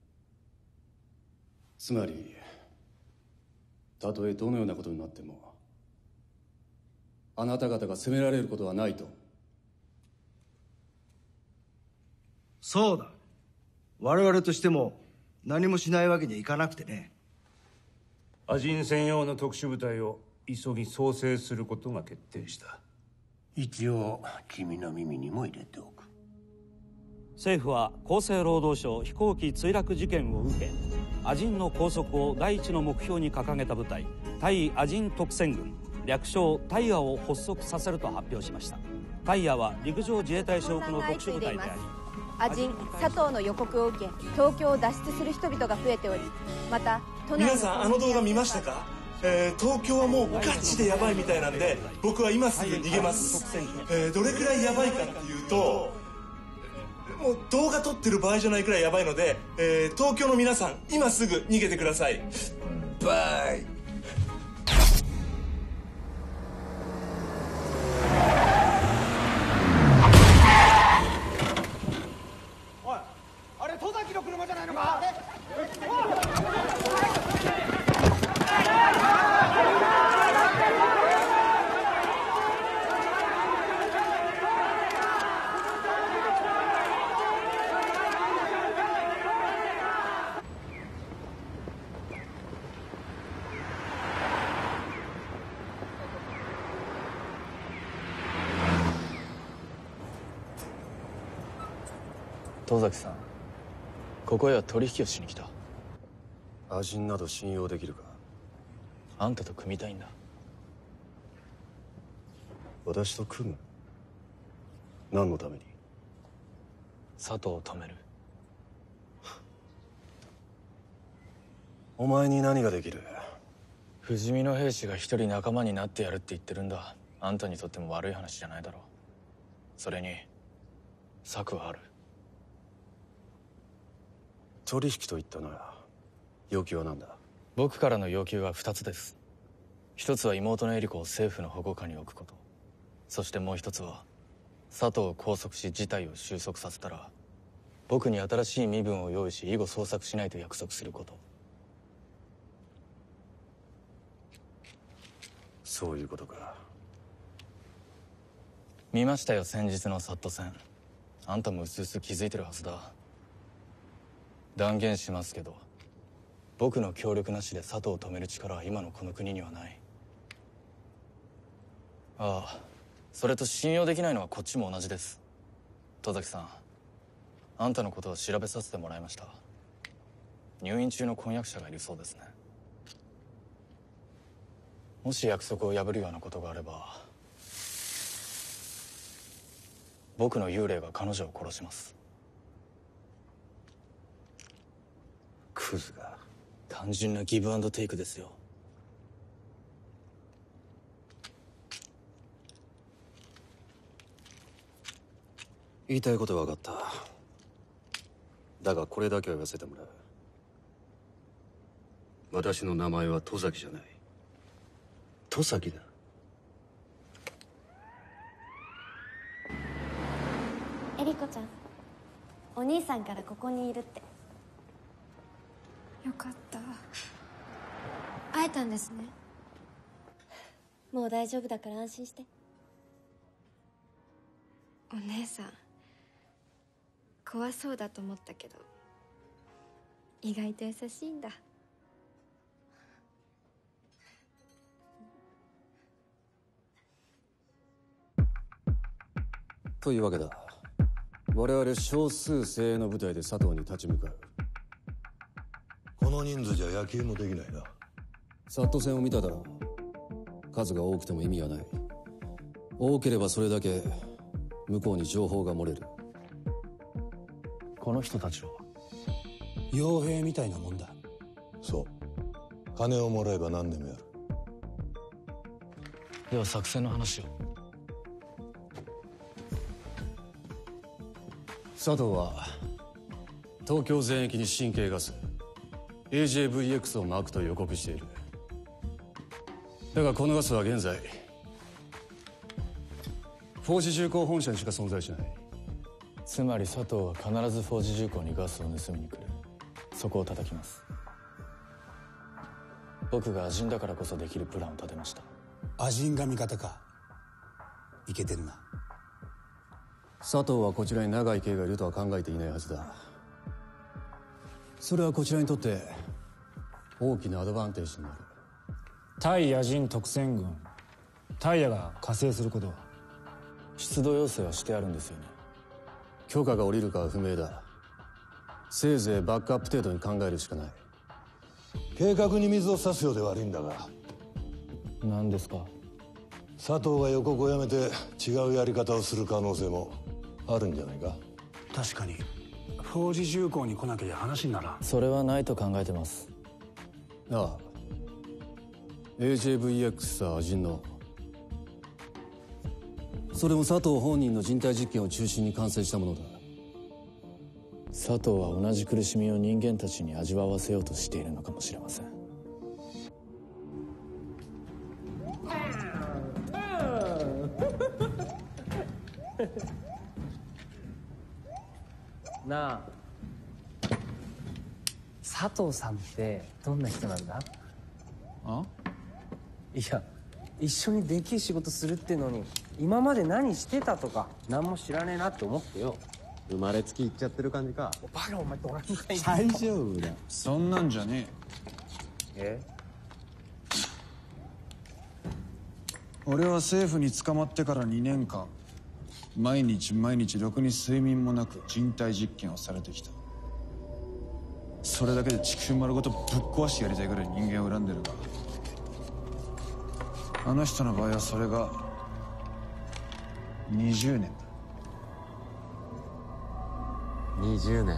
つまりたとえどのようなことになってもあなた方が責められることはないと。 そうだ。我々としても何もしないわけにはいかなくてね。 アジン専用の特殊部隊を急ぎ創生することが決定した。 一応君の耳にも入れておく。 政府は厚生労働省飛行機墜落事件を受け、アジンの拘束を第一の目標に掲げた部隊対アジン特戦軍、略称タイヤを発足させると発表しました。タイヤは陸上自衛隊所属の特殊部隊であり、 アジン佐藤の予告を受け東京を脱出する人々が増えており、また都内の皆さんあの動画見ましたか？えー、東京はもうガチでヤバいみたいなんで僕は今すぐ逃げます。えー、どれくらいヤバいかっていうと、もう動画撮ってる場合じゃないくらいヤバいので、えー、東京の皆さん今すぐ逃げてください。バイ。 おい、あれ戸崎の車じゃないのか？ 戸崎さん、ここへは取引をしに来た。 アジンなど信用できるか？ あんたと組みたいんだ。 私と組む？何のために？ 佐藤を止める。 お前に何ができる？ 不死身の兵士が一人仲間になってやるって言ってるんだ。あんたにとっても悪い話じゃないだろう。それに策はある。 取引と言ったな。要求は何だ？ 僕からの要求は二つです。一つは妹のエリコを政府の保護下に置くこと。そしてもう一つは佐藤を拘束し事態を収束させたら僕に新しい身分を用意し以後捜索しないと約束すること。 そういうことか。 見ましたよ、先日のサット戦。あんたもうすうす気づいてるはずだ。断言しますけど、僕の協力なしで佐藤を止める力は今のこの国にはない。ああ、それと信用できないのはこっちも同じです。戸崎さん、あんたのことを調べさせてもらいました。入院中の婚約者がいるそうですね。もし約束を破るようなことがあれば僕の幽霊が彼女を殺します。 クズが。 単純なギブアンドテイクですよ。 言いたいことは分かった。だがこれだけは言わせてもらう。私の名前は戸崎じゃない。戸崎だ。 エリコちゃん、お兄さんからここにいるって。よかった。会えたんですね。もう大丈夫だから安心して。 お姉さん怖そうだと思ったけど意外と優しいんだ。 というわけだ。我々少数精鋭の部隊で佐藤に立ち向かう。 この人数じゃ野球もできないな。 サット戦を見ただろう。数が多くても意味はない。多ければそれだけ向こうに情報が漏れる。 この人たちは傭兵みたいなもんだ。そう。金をもらえば何でもやる。 では作戦の話を。 佐藤は東京全域に神経ガス エージェーブイエックス を撒くと予告している。だがこのガスは現在フォージ重工本社にしか存在しない。 つまり佐藤は必ずフォージ重工にガスを盗みに来る。そこを叩きます。僕がアジンだからこそできるプランを立てました。 アジンが味方か。いけてるな。 佐藤はこちらに永井圭がいるとは考えていないはずだ。それはこちらにとって大きなアドバンテージになる。 対野人特戦軍タイヤが加勢することは？ 出動要請はしてあるんですよね。 許可が下りるかは不明だ。せいぜいバックアップ程度に考えるしかない。 計画に水を差すようで悪いんだが。 何ですか？ 佐藤が予告をやめて違うやり方をする可能性もあるんじゃないか。 確かにフォージ重工に来なきゃ話にならん。 それはないと考えてます。 ああ エージェーブイエックス はアジンの。それも佐藤本人の人体実験を中心に完成したものだ。 佐藤は同じ苦しみを人間たちに味わわせようとしているのかもしれません。 なあ、佐藤さんってどんな人なんだ？ あ？ いや、一緒にできる仕事するってのに今まで何してたとか何も知らねえなって思ってよ。 生まれつきいっちゃってる感じか。 バカお前ドラム会大丈夫だ。 そんなんじゃねえ。え？ 俺は政府に捕まってからにねんかん毎日毎日ろくに睡眠もなく人体実験をされてきた。それだけで地球丸ごとぶっ壊してやりたいぐらい人間を恨んでるが、あの人の場合はそれがにじゅうねんだ。 にじゅうねん。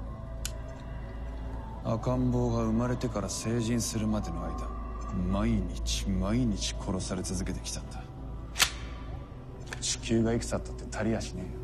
赤ん坊が生まれてから成人するまでの間、毎日毎日殺され続けてきたんだ。地球がいくつあったって足りやしねえよ。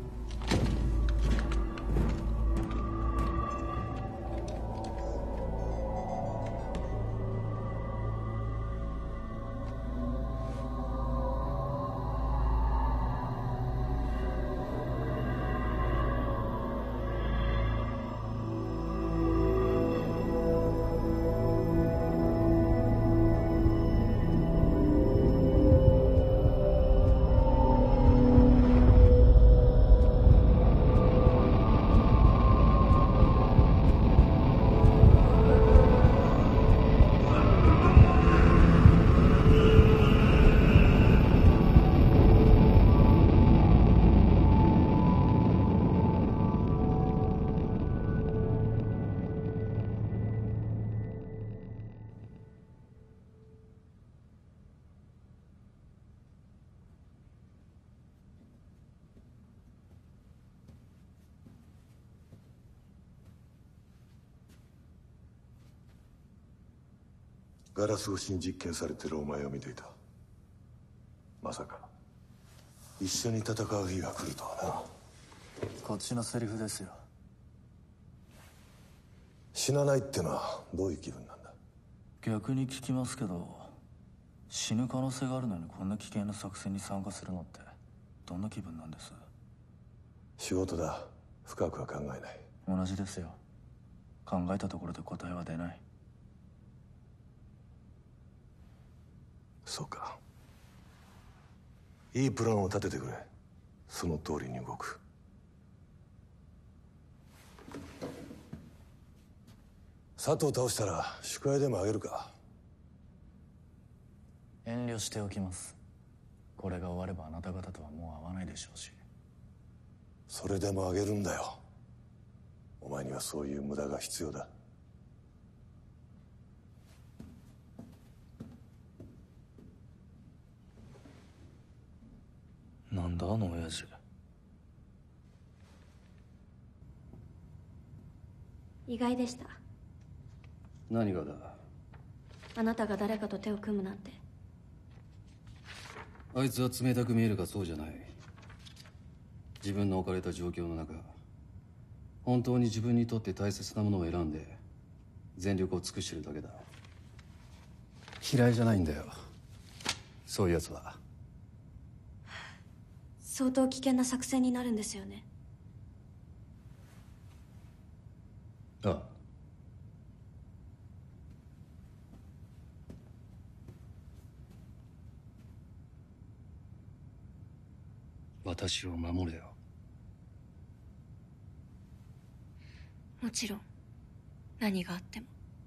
ガラス越しに実験されてるお前を見ていた。まさか一緒に戦う日が来るとはな。 こっちのセリフですよ。 死なないってのはどういう気分なんだ？ 逆に聞きますけど、死ぬ可能性があるのにこんな危険な作戦に参加するのってどんな気分なんです？ 仕事だ。深くは考えない。 同じですよ。考えたところで答えは出ない。 そうか。いいプランを立ててくれ。その通りに動く。佐藤倒したら祝杯でもあげるか？ 遠慮しておきます。これが終わればあなた方とはもう会わないでしょうし。 それでもあげるんだよ。お前にはそういう無駄が必要だ。 なんだあの親父。 意外でした。 何がだ？ あなたが誰かと手を組むなんて。 あいつは冷たく見えるがそうじゃない。自分の置かれた状況の中本当に自分にとって大切なものを選んで全力を尽くしてるだけだ。嫌いじゃないんだよ、そういうやつは。 相当危険な作戦になるんですよね。 ああ。私を守れよ。 もちろん何があっても。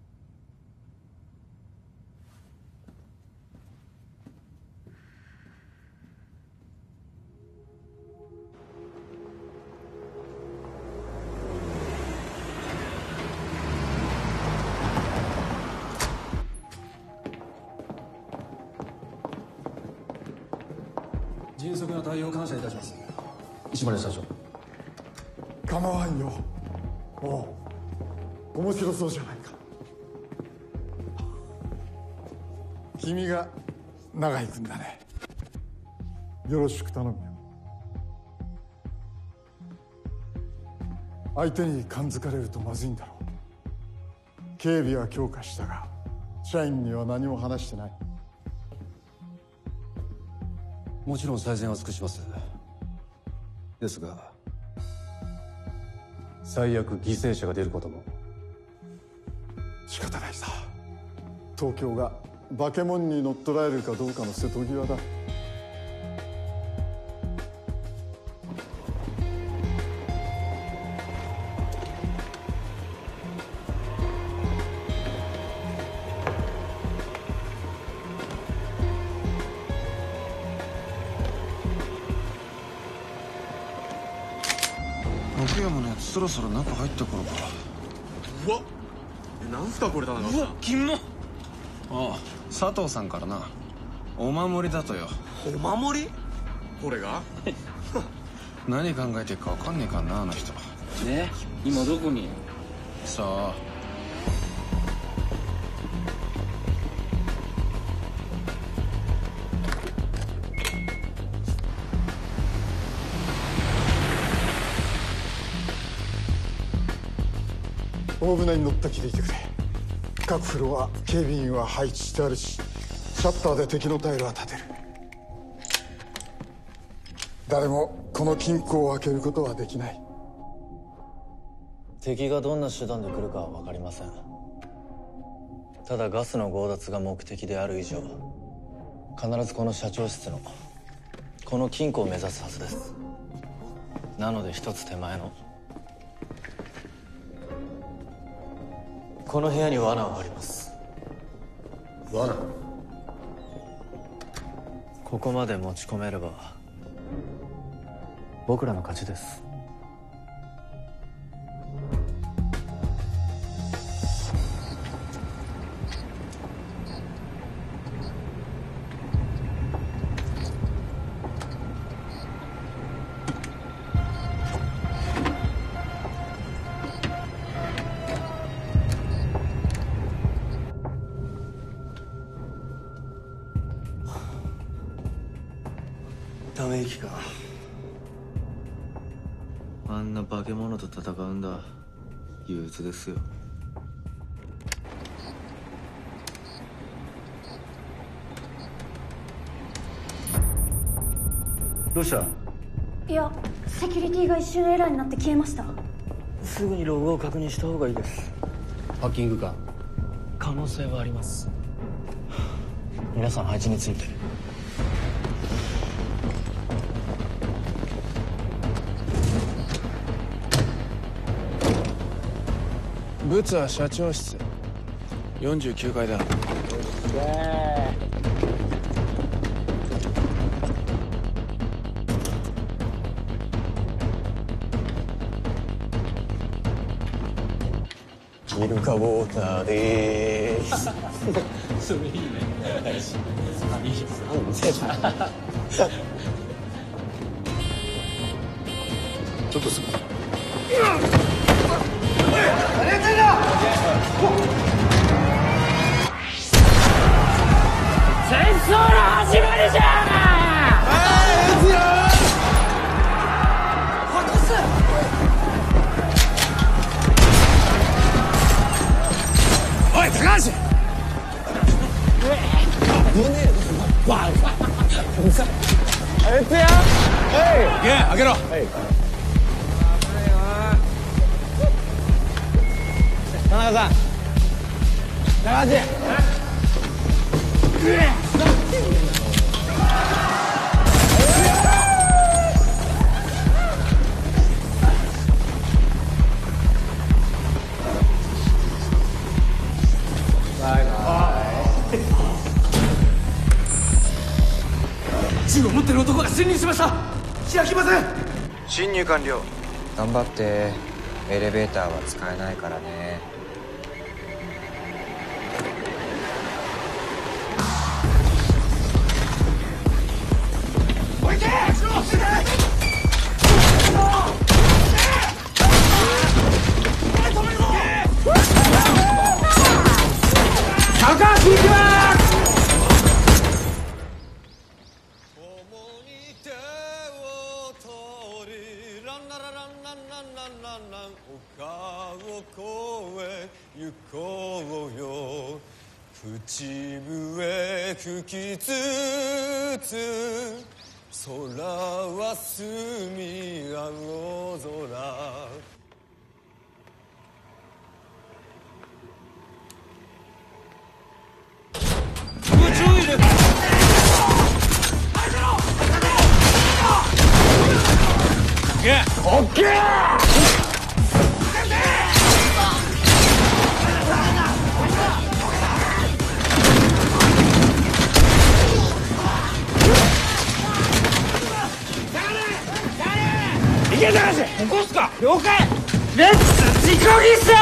迅速な対応感謝いたします、石丸社長。 構わんよ。おう、面白そうじゃないか。君が永井君だね。よろしく頼むよ。相手に感づかれるとまずいんだろう。警備は強化したが社員には何も話してない。 もちろん最善は尽くします。ですが最悪犠牲者が出ることも。 仕方ないさ。東京が化け物に乗っ取られるかどうかの瀬戸際だ。 奥山のやつそろそろ中入った頃か。 うわっ、なんすかこれ田中さん。うわ、 金も。ああ、佐藤さんからな。お守りだとよ。 お守り？これが？ 何考えてるか分かんねえかな、あの人。 ね、今どこに？ さあ。 大船に乗った気でいてくれ。各フロア警備員は配置してあるし、シャッターで敵の退路は立てる。誰もこの金庫を開けることはできない。 敵がどんな手段で来るかは分かりません。ただガスの強奪が目的である以上、必ずこの社長室のこの金庫を目指すはずです。なので一つ手前のこの部屋に罠を張ります。 罠？ ここまで持ち込めれば僕らの勝ちです。 ため息か。 あんな化け物と戦うんだ。憂鬱ですよ。 どうした？ いや、セキュリティが一瞬エラーになって消えました。 すぐにログを確認した方がいいです。 ハッキングか？ 可能性はあります。皆さん配置について。 ブツは社長室よんじゅうきゅうかいだ。 イルカウォーターでーす。 それいいね。 ちょっとすぐ。 戦争の始まりじゃー！ 橋バカあいつやはいゲン開けろはい田中さん高橋銃を持ってる男が侵入しました。開きません。 侵入完了。頑張って。エレベーターは使えないからね。 置いて高橋行きます。 行こうよ口笛吹きつつ空は澄み青空宇宙入れオッケーいけたし起こすか了解レッツ自己犠牲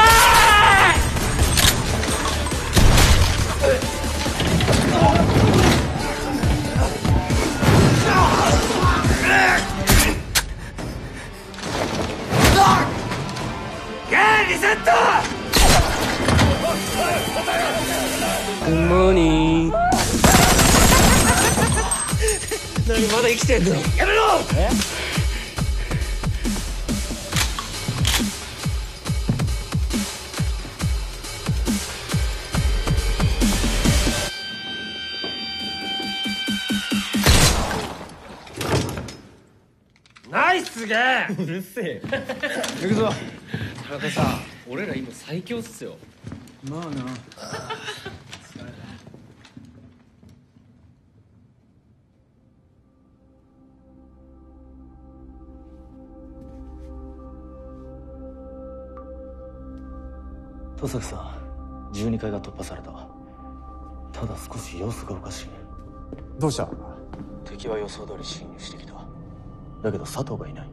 ゲーリセットグッモーニング何まだ生きてんのやめろえナイスゲーうるせえ行くぞ中田さん俺ら今最強っすよまあな戸崎さんじゅうにかいが突破されたただ少し様子がおかしいどうした？ 敵は予想通り侵入してきただけど佐藤がいない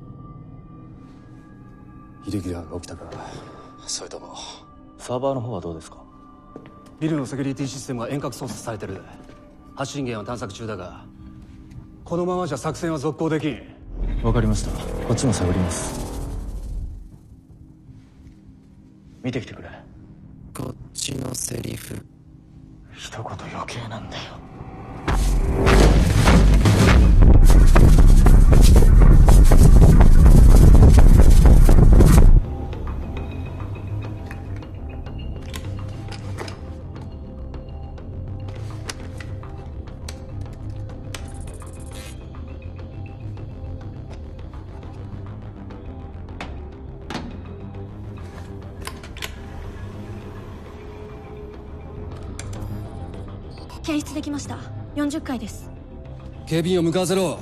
イレギュラーが起きたかそれともサーバーの方はどうですか？ ビルのセキュリティシステムは遠隔操作されてる発信源は探索中だがこのままじゃ作戦は続行できん。 わかりましたこっちも探ります見てきてくれこっちのセリフ一言余計なんだよ検出できました。よんじゅっかいです。 警備員を向かわせろ。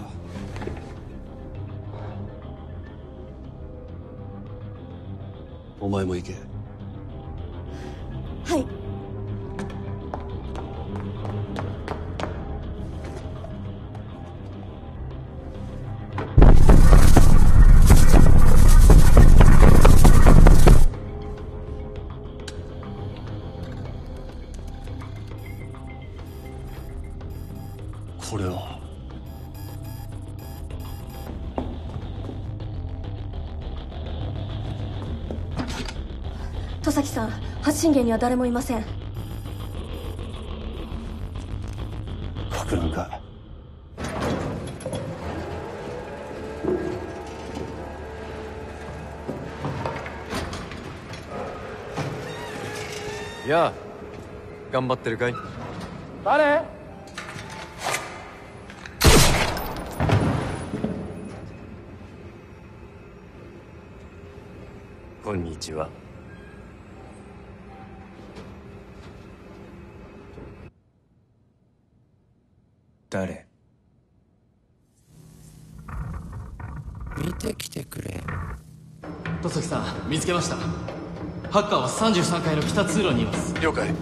お前も行け。 はい。 これは戸崎さん、発信源には誰もいません。 博覧か。 やあ頑張ってるかい？ 誰？ こんにちは。 誰？ 見てきてくれ。 戸崎さん、見つけました。ハッカーはさんじゅうさんかいの北通路にいます。 了解。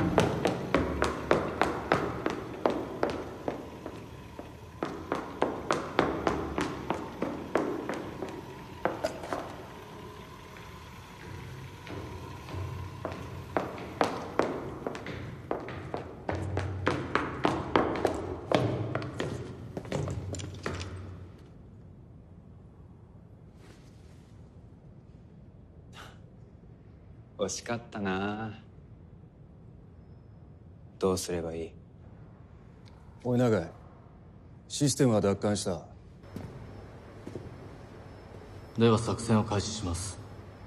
惜しかったな。どうすればいい？ おい永井、システムは奪還した。 では作戦を開始します。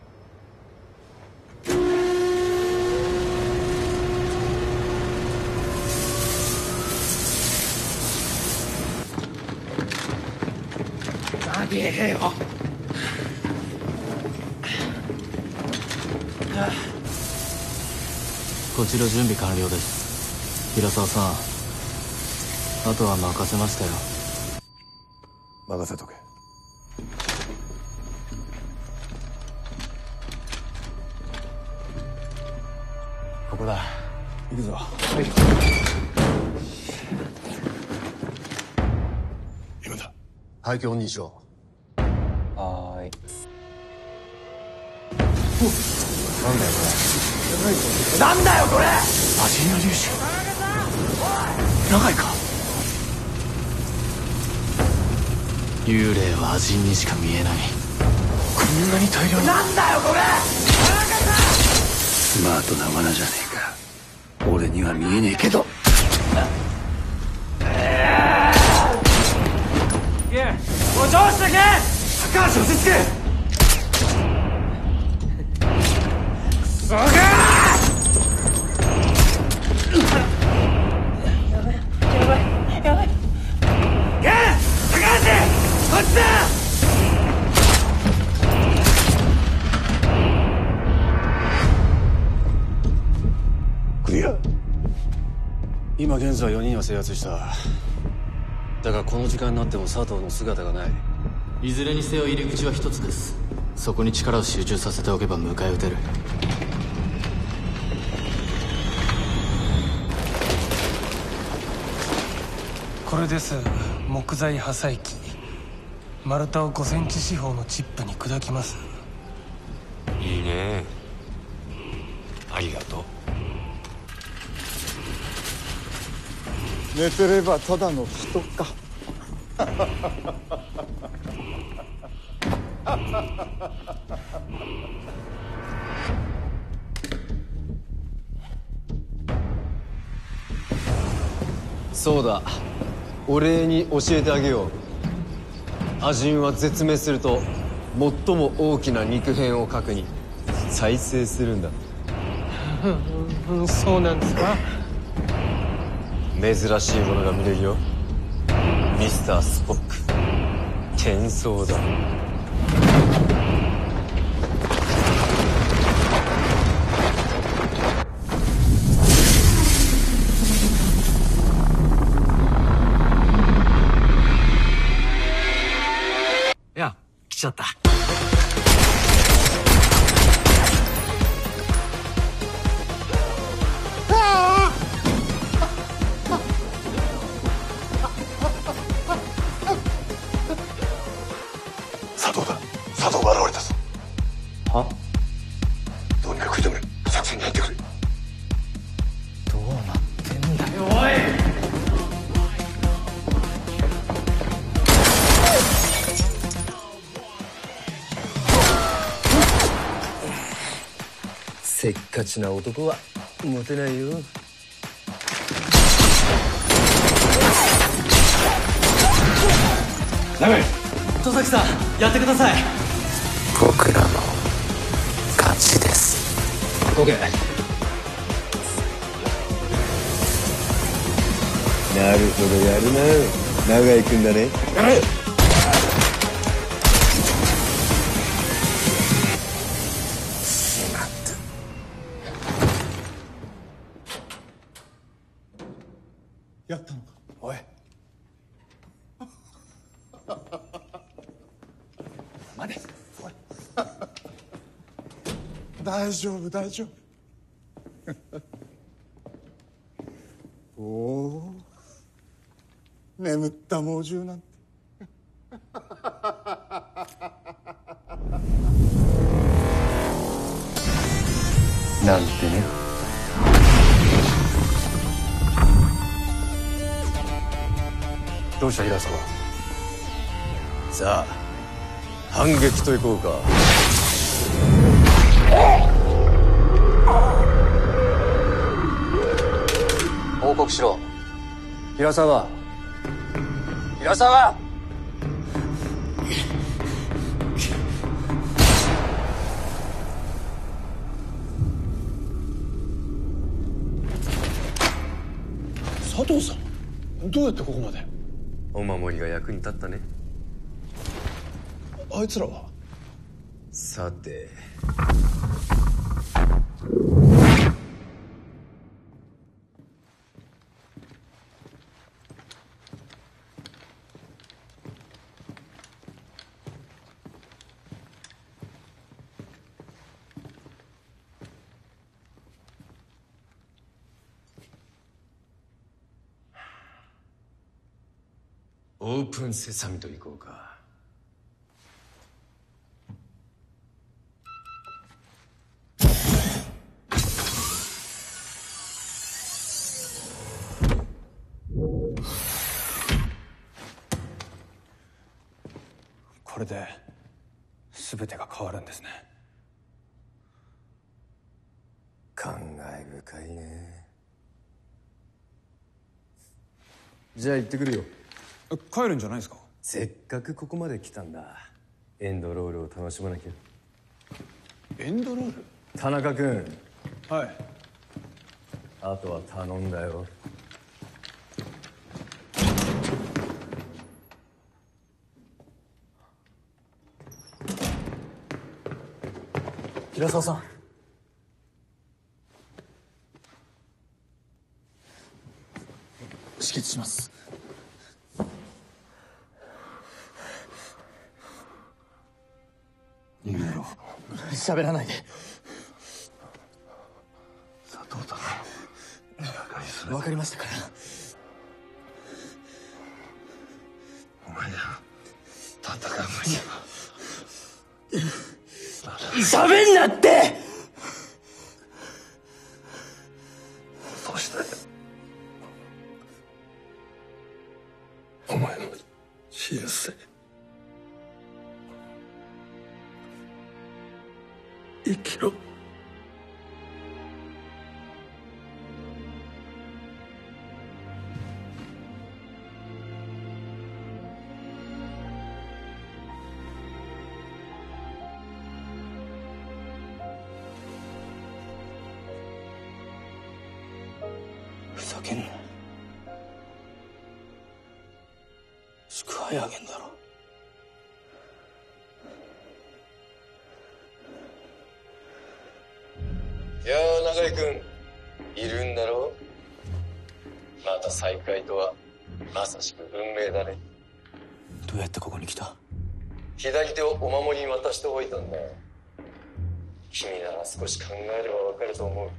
投げへよ。 こちら準備完了です。平沢さん、あとは任せましたよ。 任せとけ。 ここだ。 行くぞ。 はい。今だ。 廃墟にしよう。はーい。 なんだよこれ。なんだよこれ。 アジンの粒子。長いか。 幽霊はアジンにしか見えない。 こんなに大量に。 なんだよこれ。 スマートな罠じゃねえか。俺には見えねえけど。 おいどうしてけ。高橋落ち着け。クソがー。やばいやばいやばい。ゲン、高橋こっちだ。 クリア。 今現在よにんは制圧した。だがこの時間になっても佐藤の姿がない。 いずれにせよ入り口は一つです。そこに力を集中させておけば迎え撃てる。 これです。木材破砕機。丸太をごセンチ四方のチップに砕きます。 いいね。ありがとう。 寝てればただの人か。 そうだ、お礼に教えてあげよう。アジンは絶命すると最も大きな肉片を核に再生するんだ。 そうなんですか。 珍しいものが見れるよ。ミスタースポック、転送だ。 いや、来ちゃった。 佐藤だ。佐藤が現れたぞ。 は？ どうにか食い止め、作戦に入ってくれ。 どうなってんだよ、おい。 せっかちな男はモテないよ。 長い。戸崎さん、やってください。 僕らの勝ちです。 オーケー。 なるほど、やるな永井君だね。 やれ。しまった。 やったのか。 おい。待て。おい。 大丈夫大丈夫。おお、眠った猛獣なんて。 なんてね。 どうした平沢。 さあ反撃といこうか。 報告しろ。平沢。平沢。 佐藤さん、どうやってここまで。 お守りが役に立ったね。 あいつらは。 さてオープンセサミといこうか。 これで全てが変わるんですね。 感慨深いね。じゃあ行ってくるよ。 帰るんじゃないですか。 せっかくここまで来たんだ。エンドロールを楽しまなきゃ。 エンドロール。 田中君。 はい。 あとは頼んだよ。 平沢さん。止血します。 逃げろ。 喋らないで。 佐藤だ。中にする。 わかりましたから。 お前ら戦う前に喋んなって。 そしてお前の人生生きろ。 ふざけんな。祝杯あげんだろ。 いやー、永井君いるんだろう。また再会とはまさしく運命だね。 どうやってここに来た。 左手をお守りに渡しておいたんだよ。君なら少し考えればわかると思う。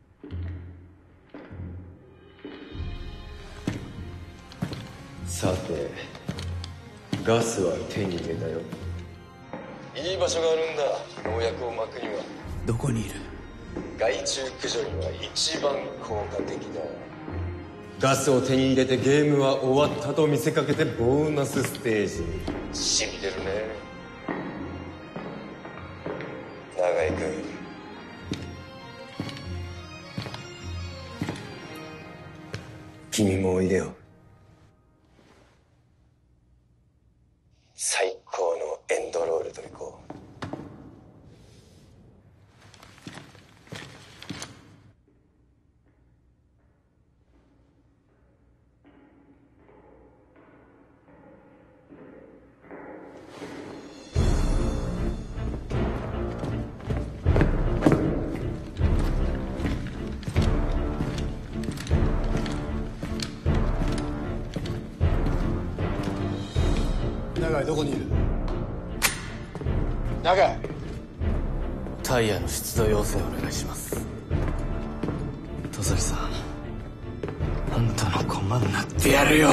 さてガスは手に入れたよ。いい場所があるんだ。農薬をまくには。 どこにいる。 害虫駆除には一番効果的だ。ガスを手に入れてゲームは終わったと見せかけてボーナスステージにしびれるね。永井君、君もおいでよ。最高のエンドロールといこう。 どこにいる？ 長井、タイヤの出動要請お願いします。 田崎さん、あんたの駒になってやるよ。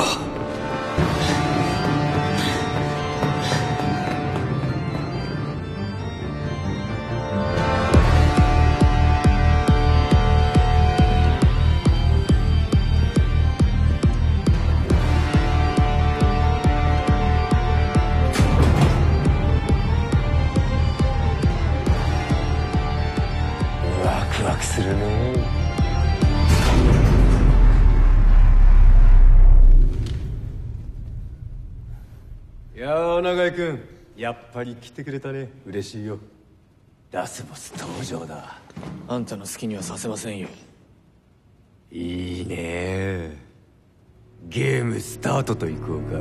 ワクワクするね。 いやー、永井君、やっぱり来てくれたね。嬉しいよ。 ラスボス登場だ。あんたの好きにはさせませんよ。 いいね。ゲームスタートといこうか。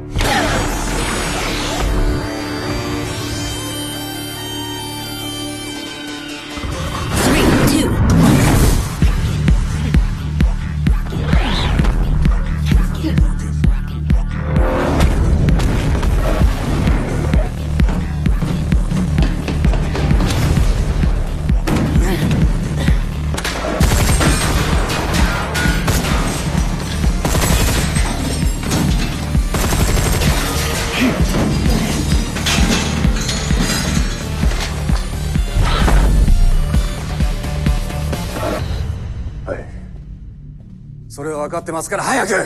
それは分かってますから早く。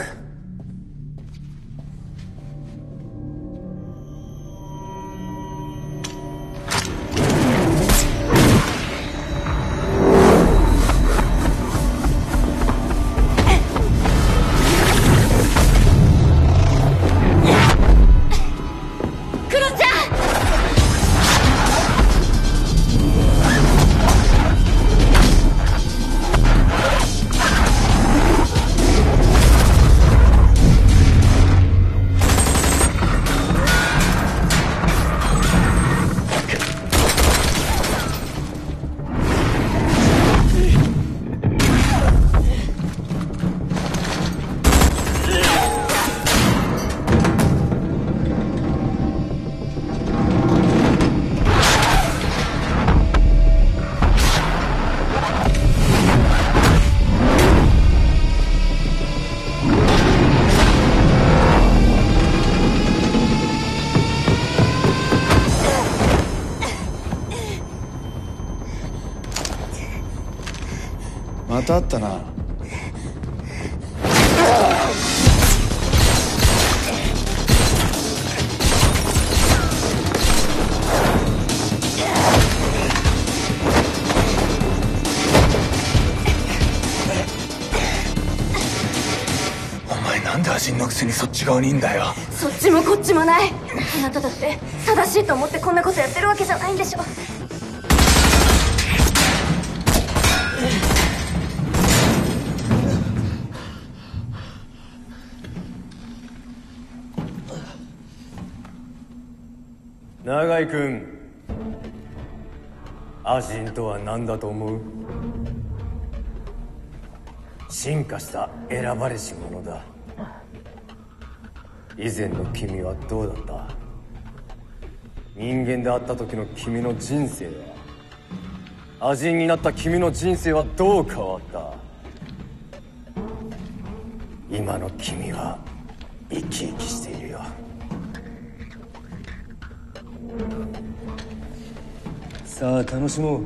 クロちゃん。 またあったな。 お前なんでアジンのくせにそっち側にいんだよ。 そっちもこっちもない。あなただって正しいと思ってこんなことやってるわけじゃないんでしょ。 永井君、アジンとは何だと思う？進化した選ばれし者だ。以前の君はどうだった？人間であった時の君の人生は、アジンになった君の人生はどう変わった？今の君は生き生きしているよ。さあ楽しもう。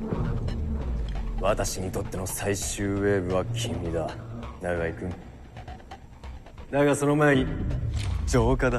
私にとっての最終ウェーブは君だ、永井君。だがその前に浄化だ。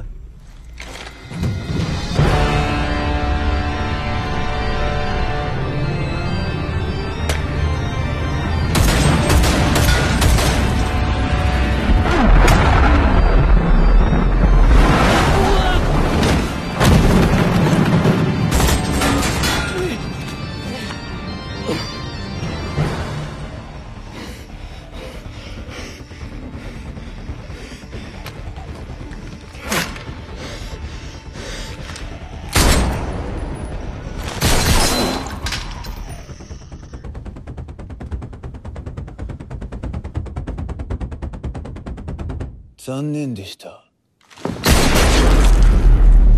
残念でした。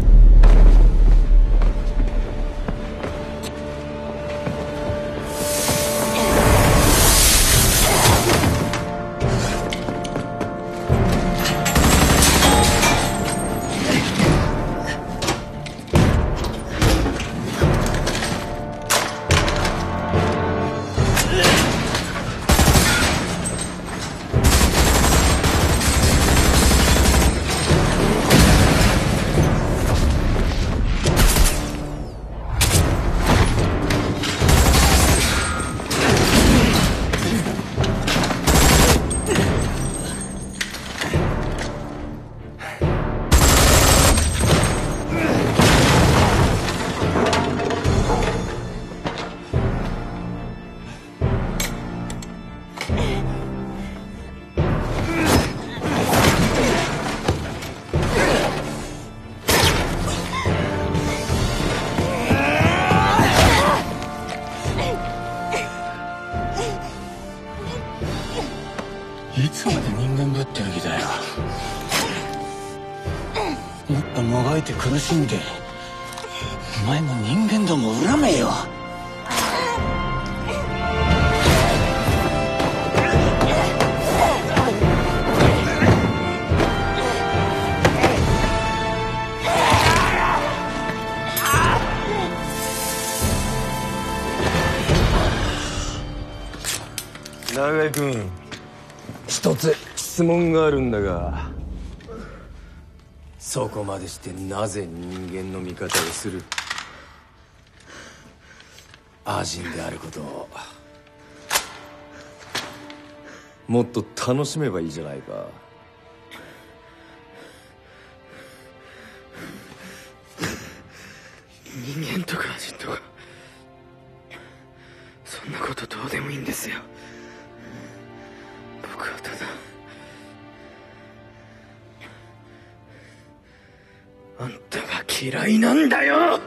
いつまで人間ぶってる気だよ。もっともがいて苦しんでお前も人間ども恨めよ。 長井君、一つ質問があるんだが、そこまでしてなぜ人間の味方をするアジンであることをもっと楽しめばいいじゃないか。 人間とかアジンとかそんなことどうでもいいんですよ。僕はただあんたが嫌いなんだよ。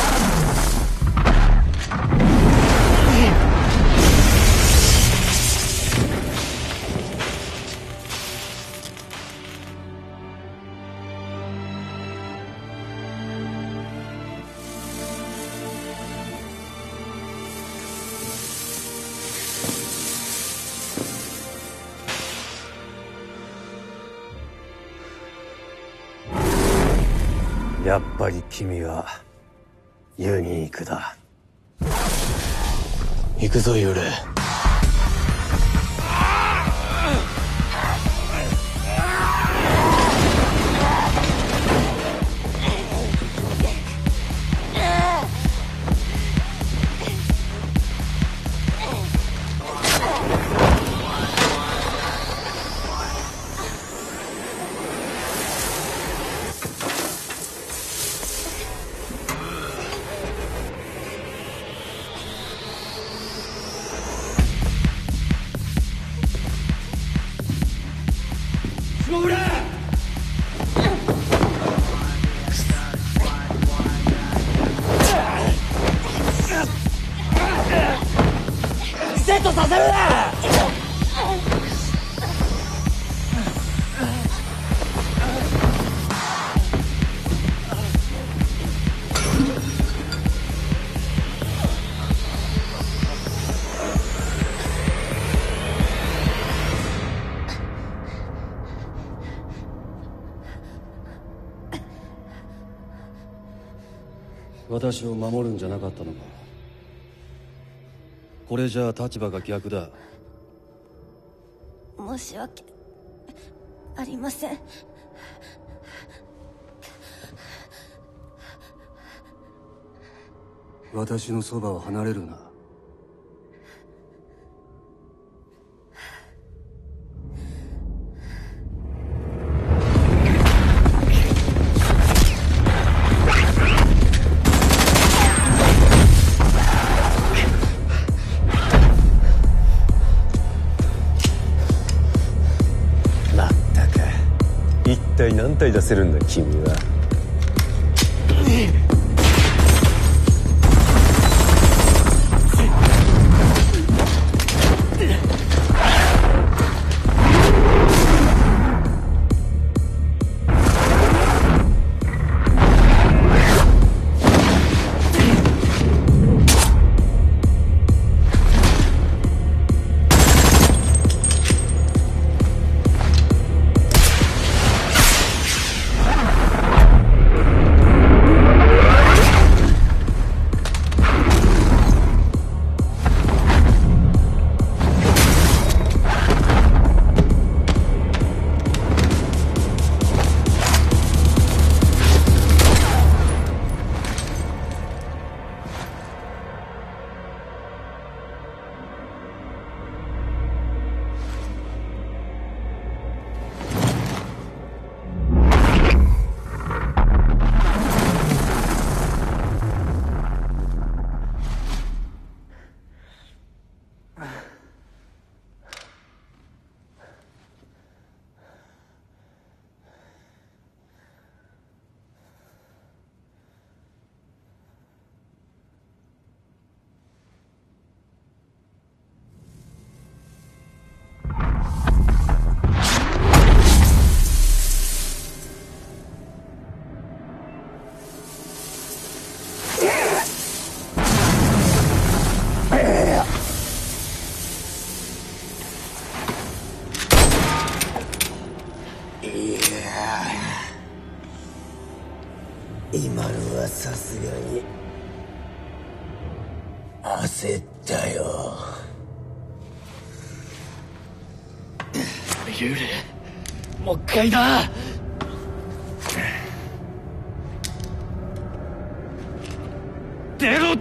やっぱり君はユニークだ。行くぞユレ。 セットさせるな。 私を守るんじゃなかったのか。これじゃあ立場が逆だ。 申し訳ありません。 私のそばを離れるな。 一体何体出せるんだ君は。 いや今のはさすがに焦ったよ。 幽霊もう一回だ。出ろって。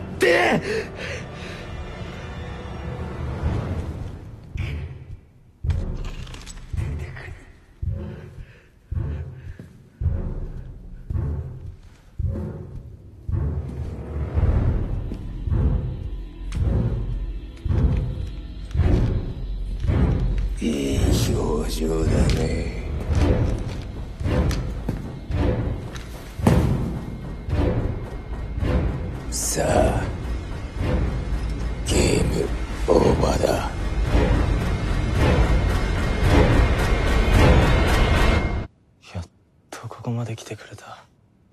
いい表情だね。さあゲームオーバーだ。 やっとここまで来てくれた。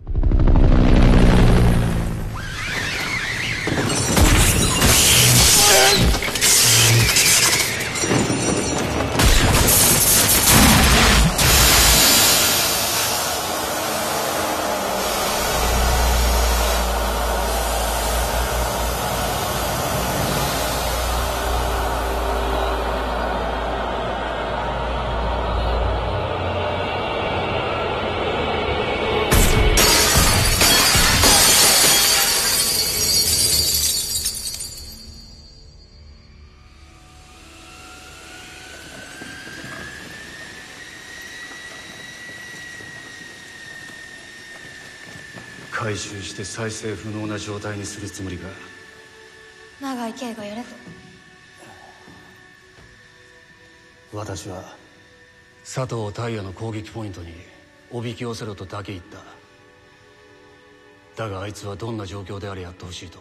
回収して再生不能な状態にするつもりか。 永井圭がやれと。 私は佐藤をタイヤの攻撃ポイントにおびき寄せろとだけ言った。だがあいつはどんな状況であれやってほしいと。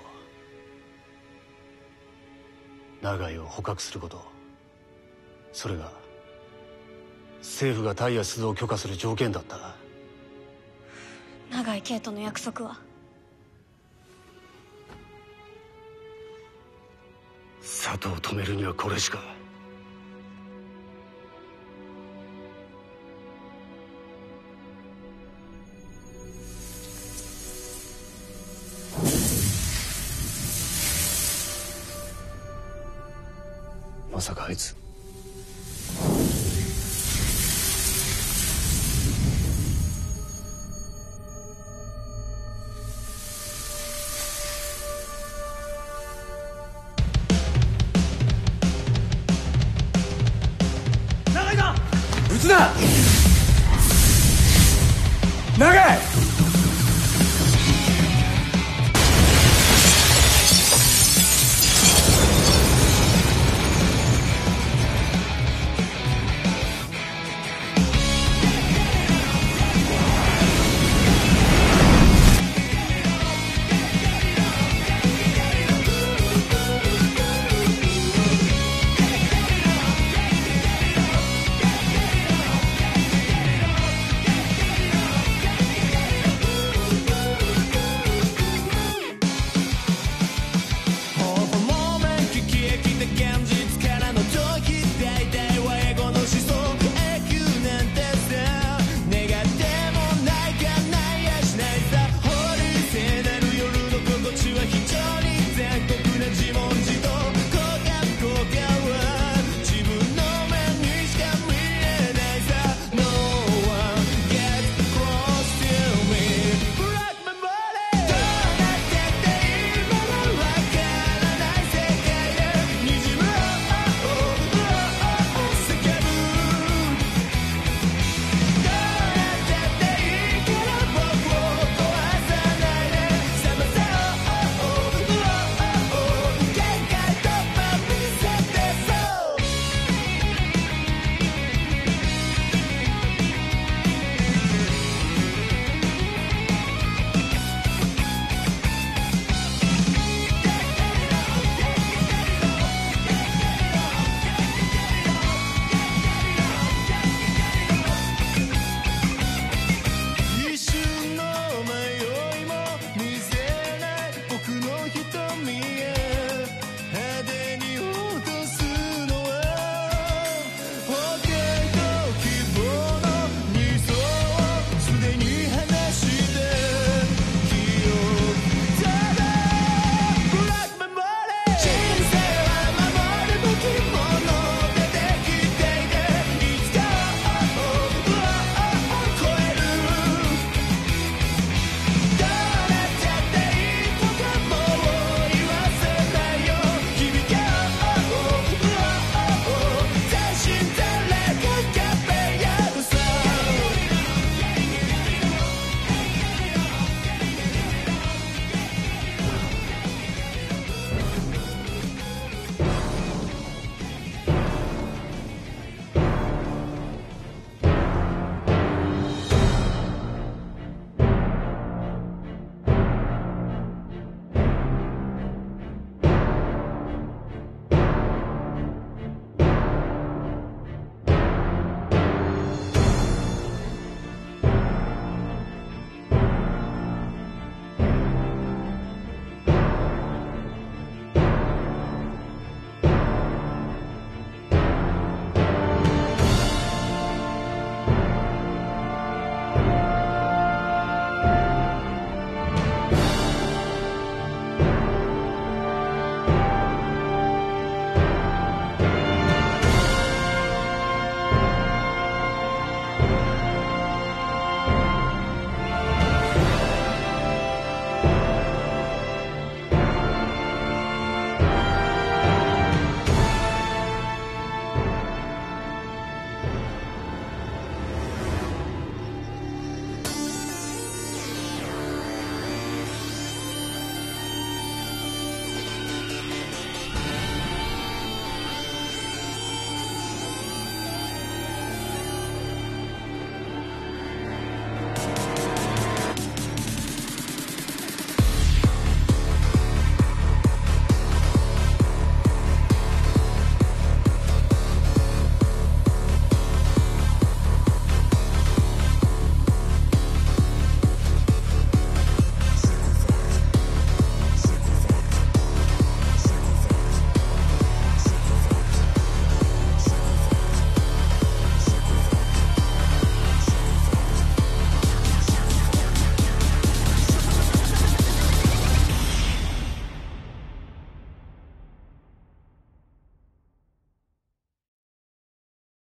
永井を捕獲すること、それが政府がタイヤ出動を許可する条件だった。 永井圭との約束は？ 佐藤を止めるにはこれしか。まさかあいつ撃つな！長い！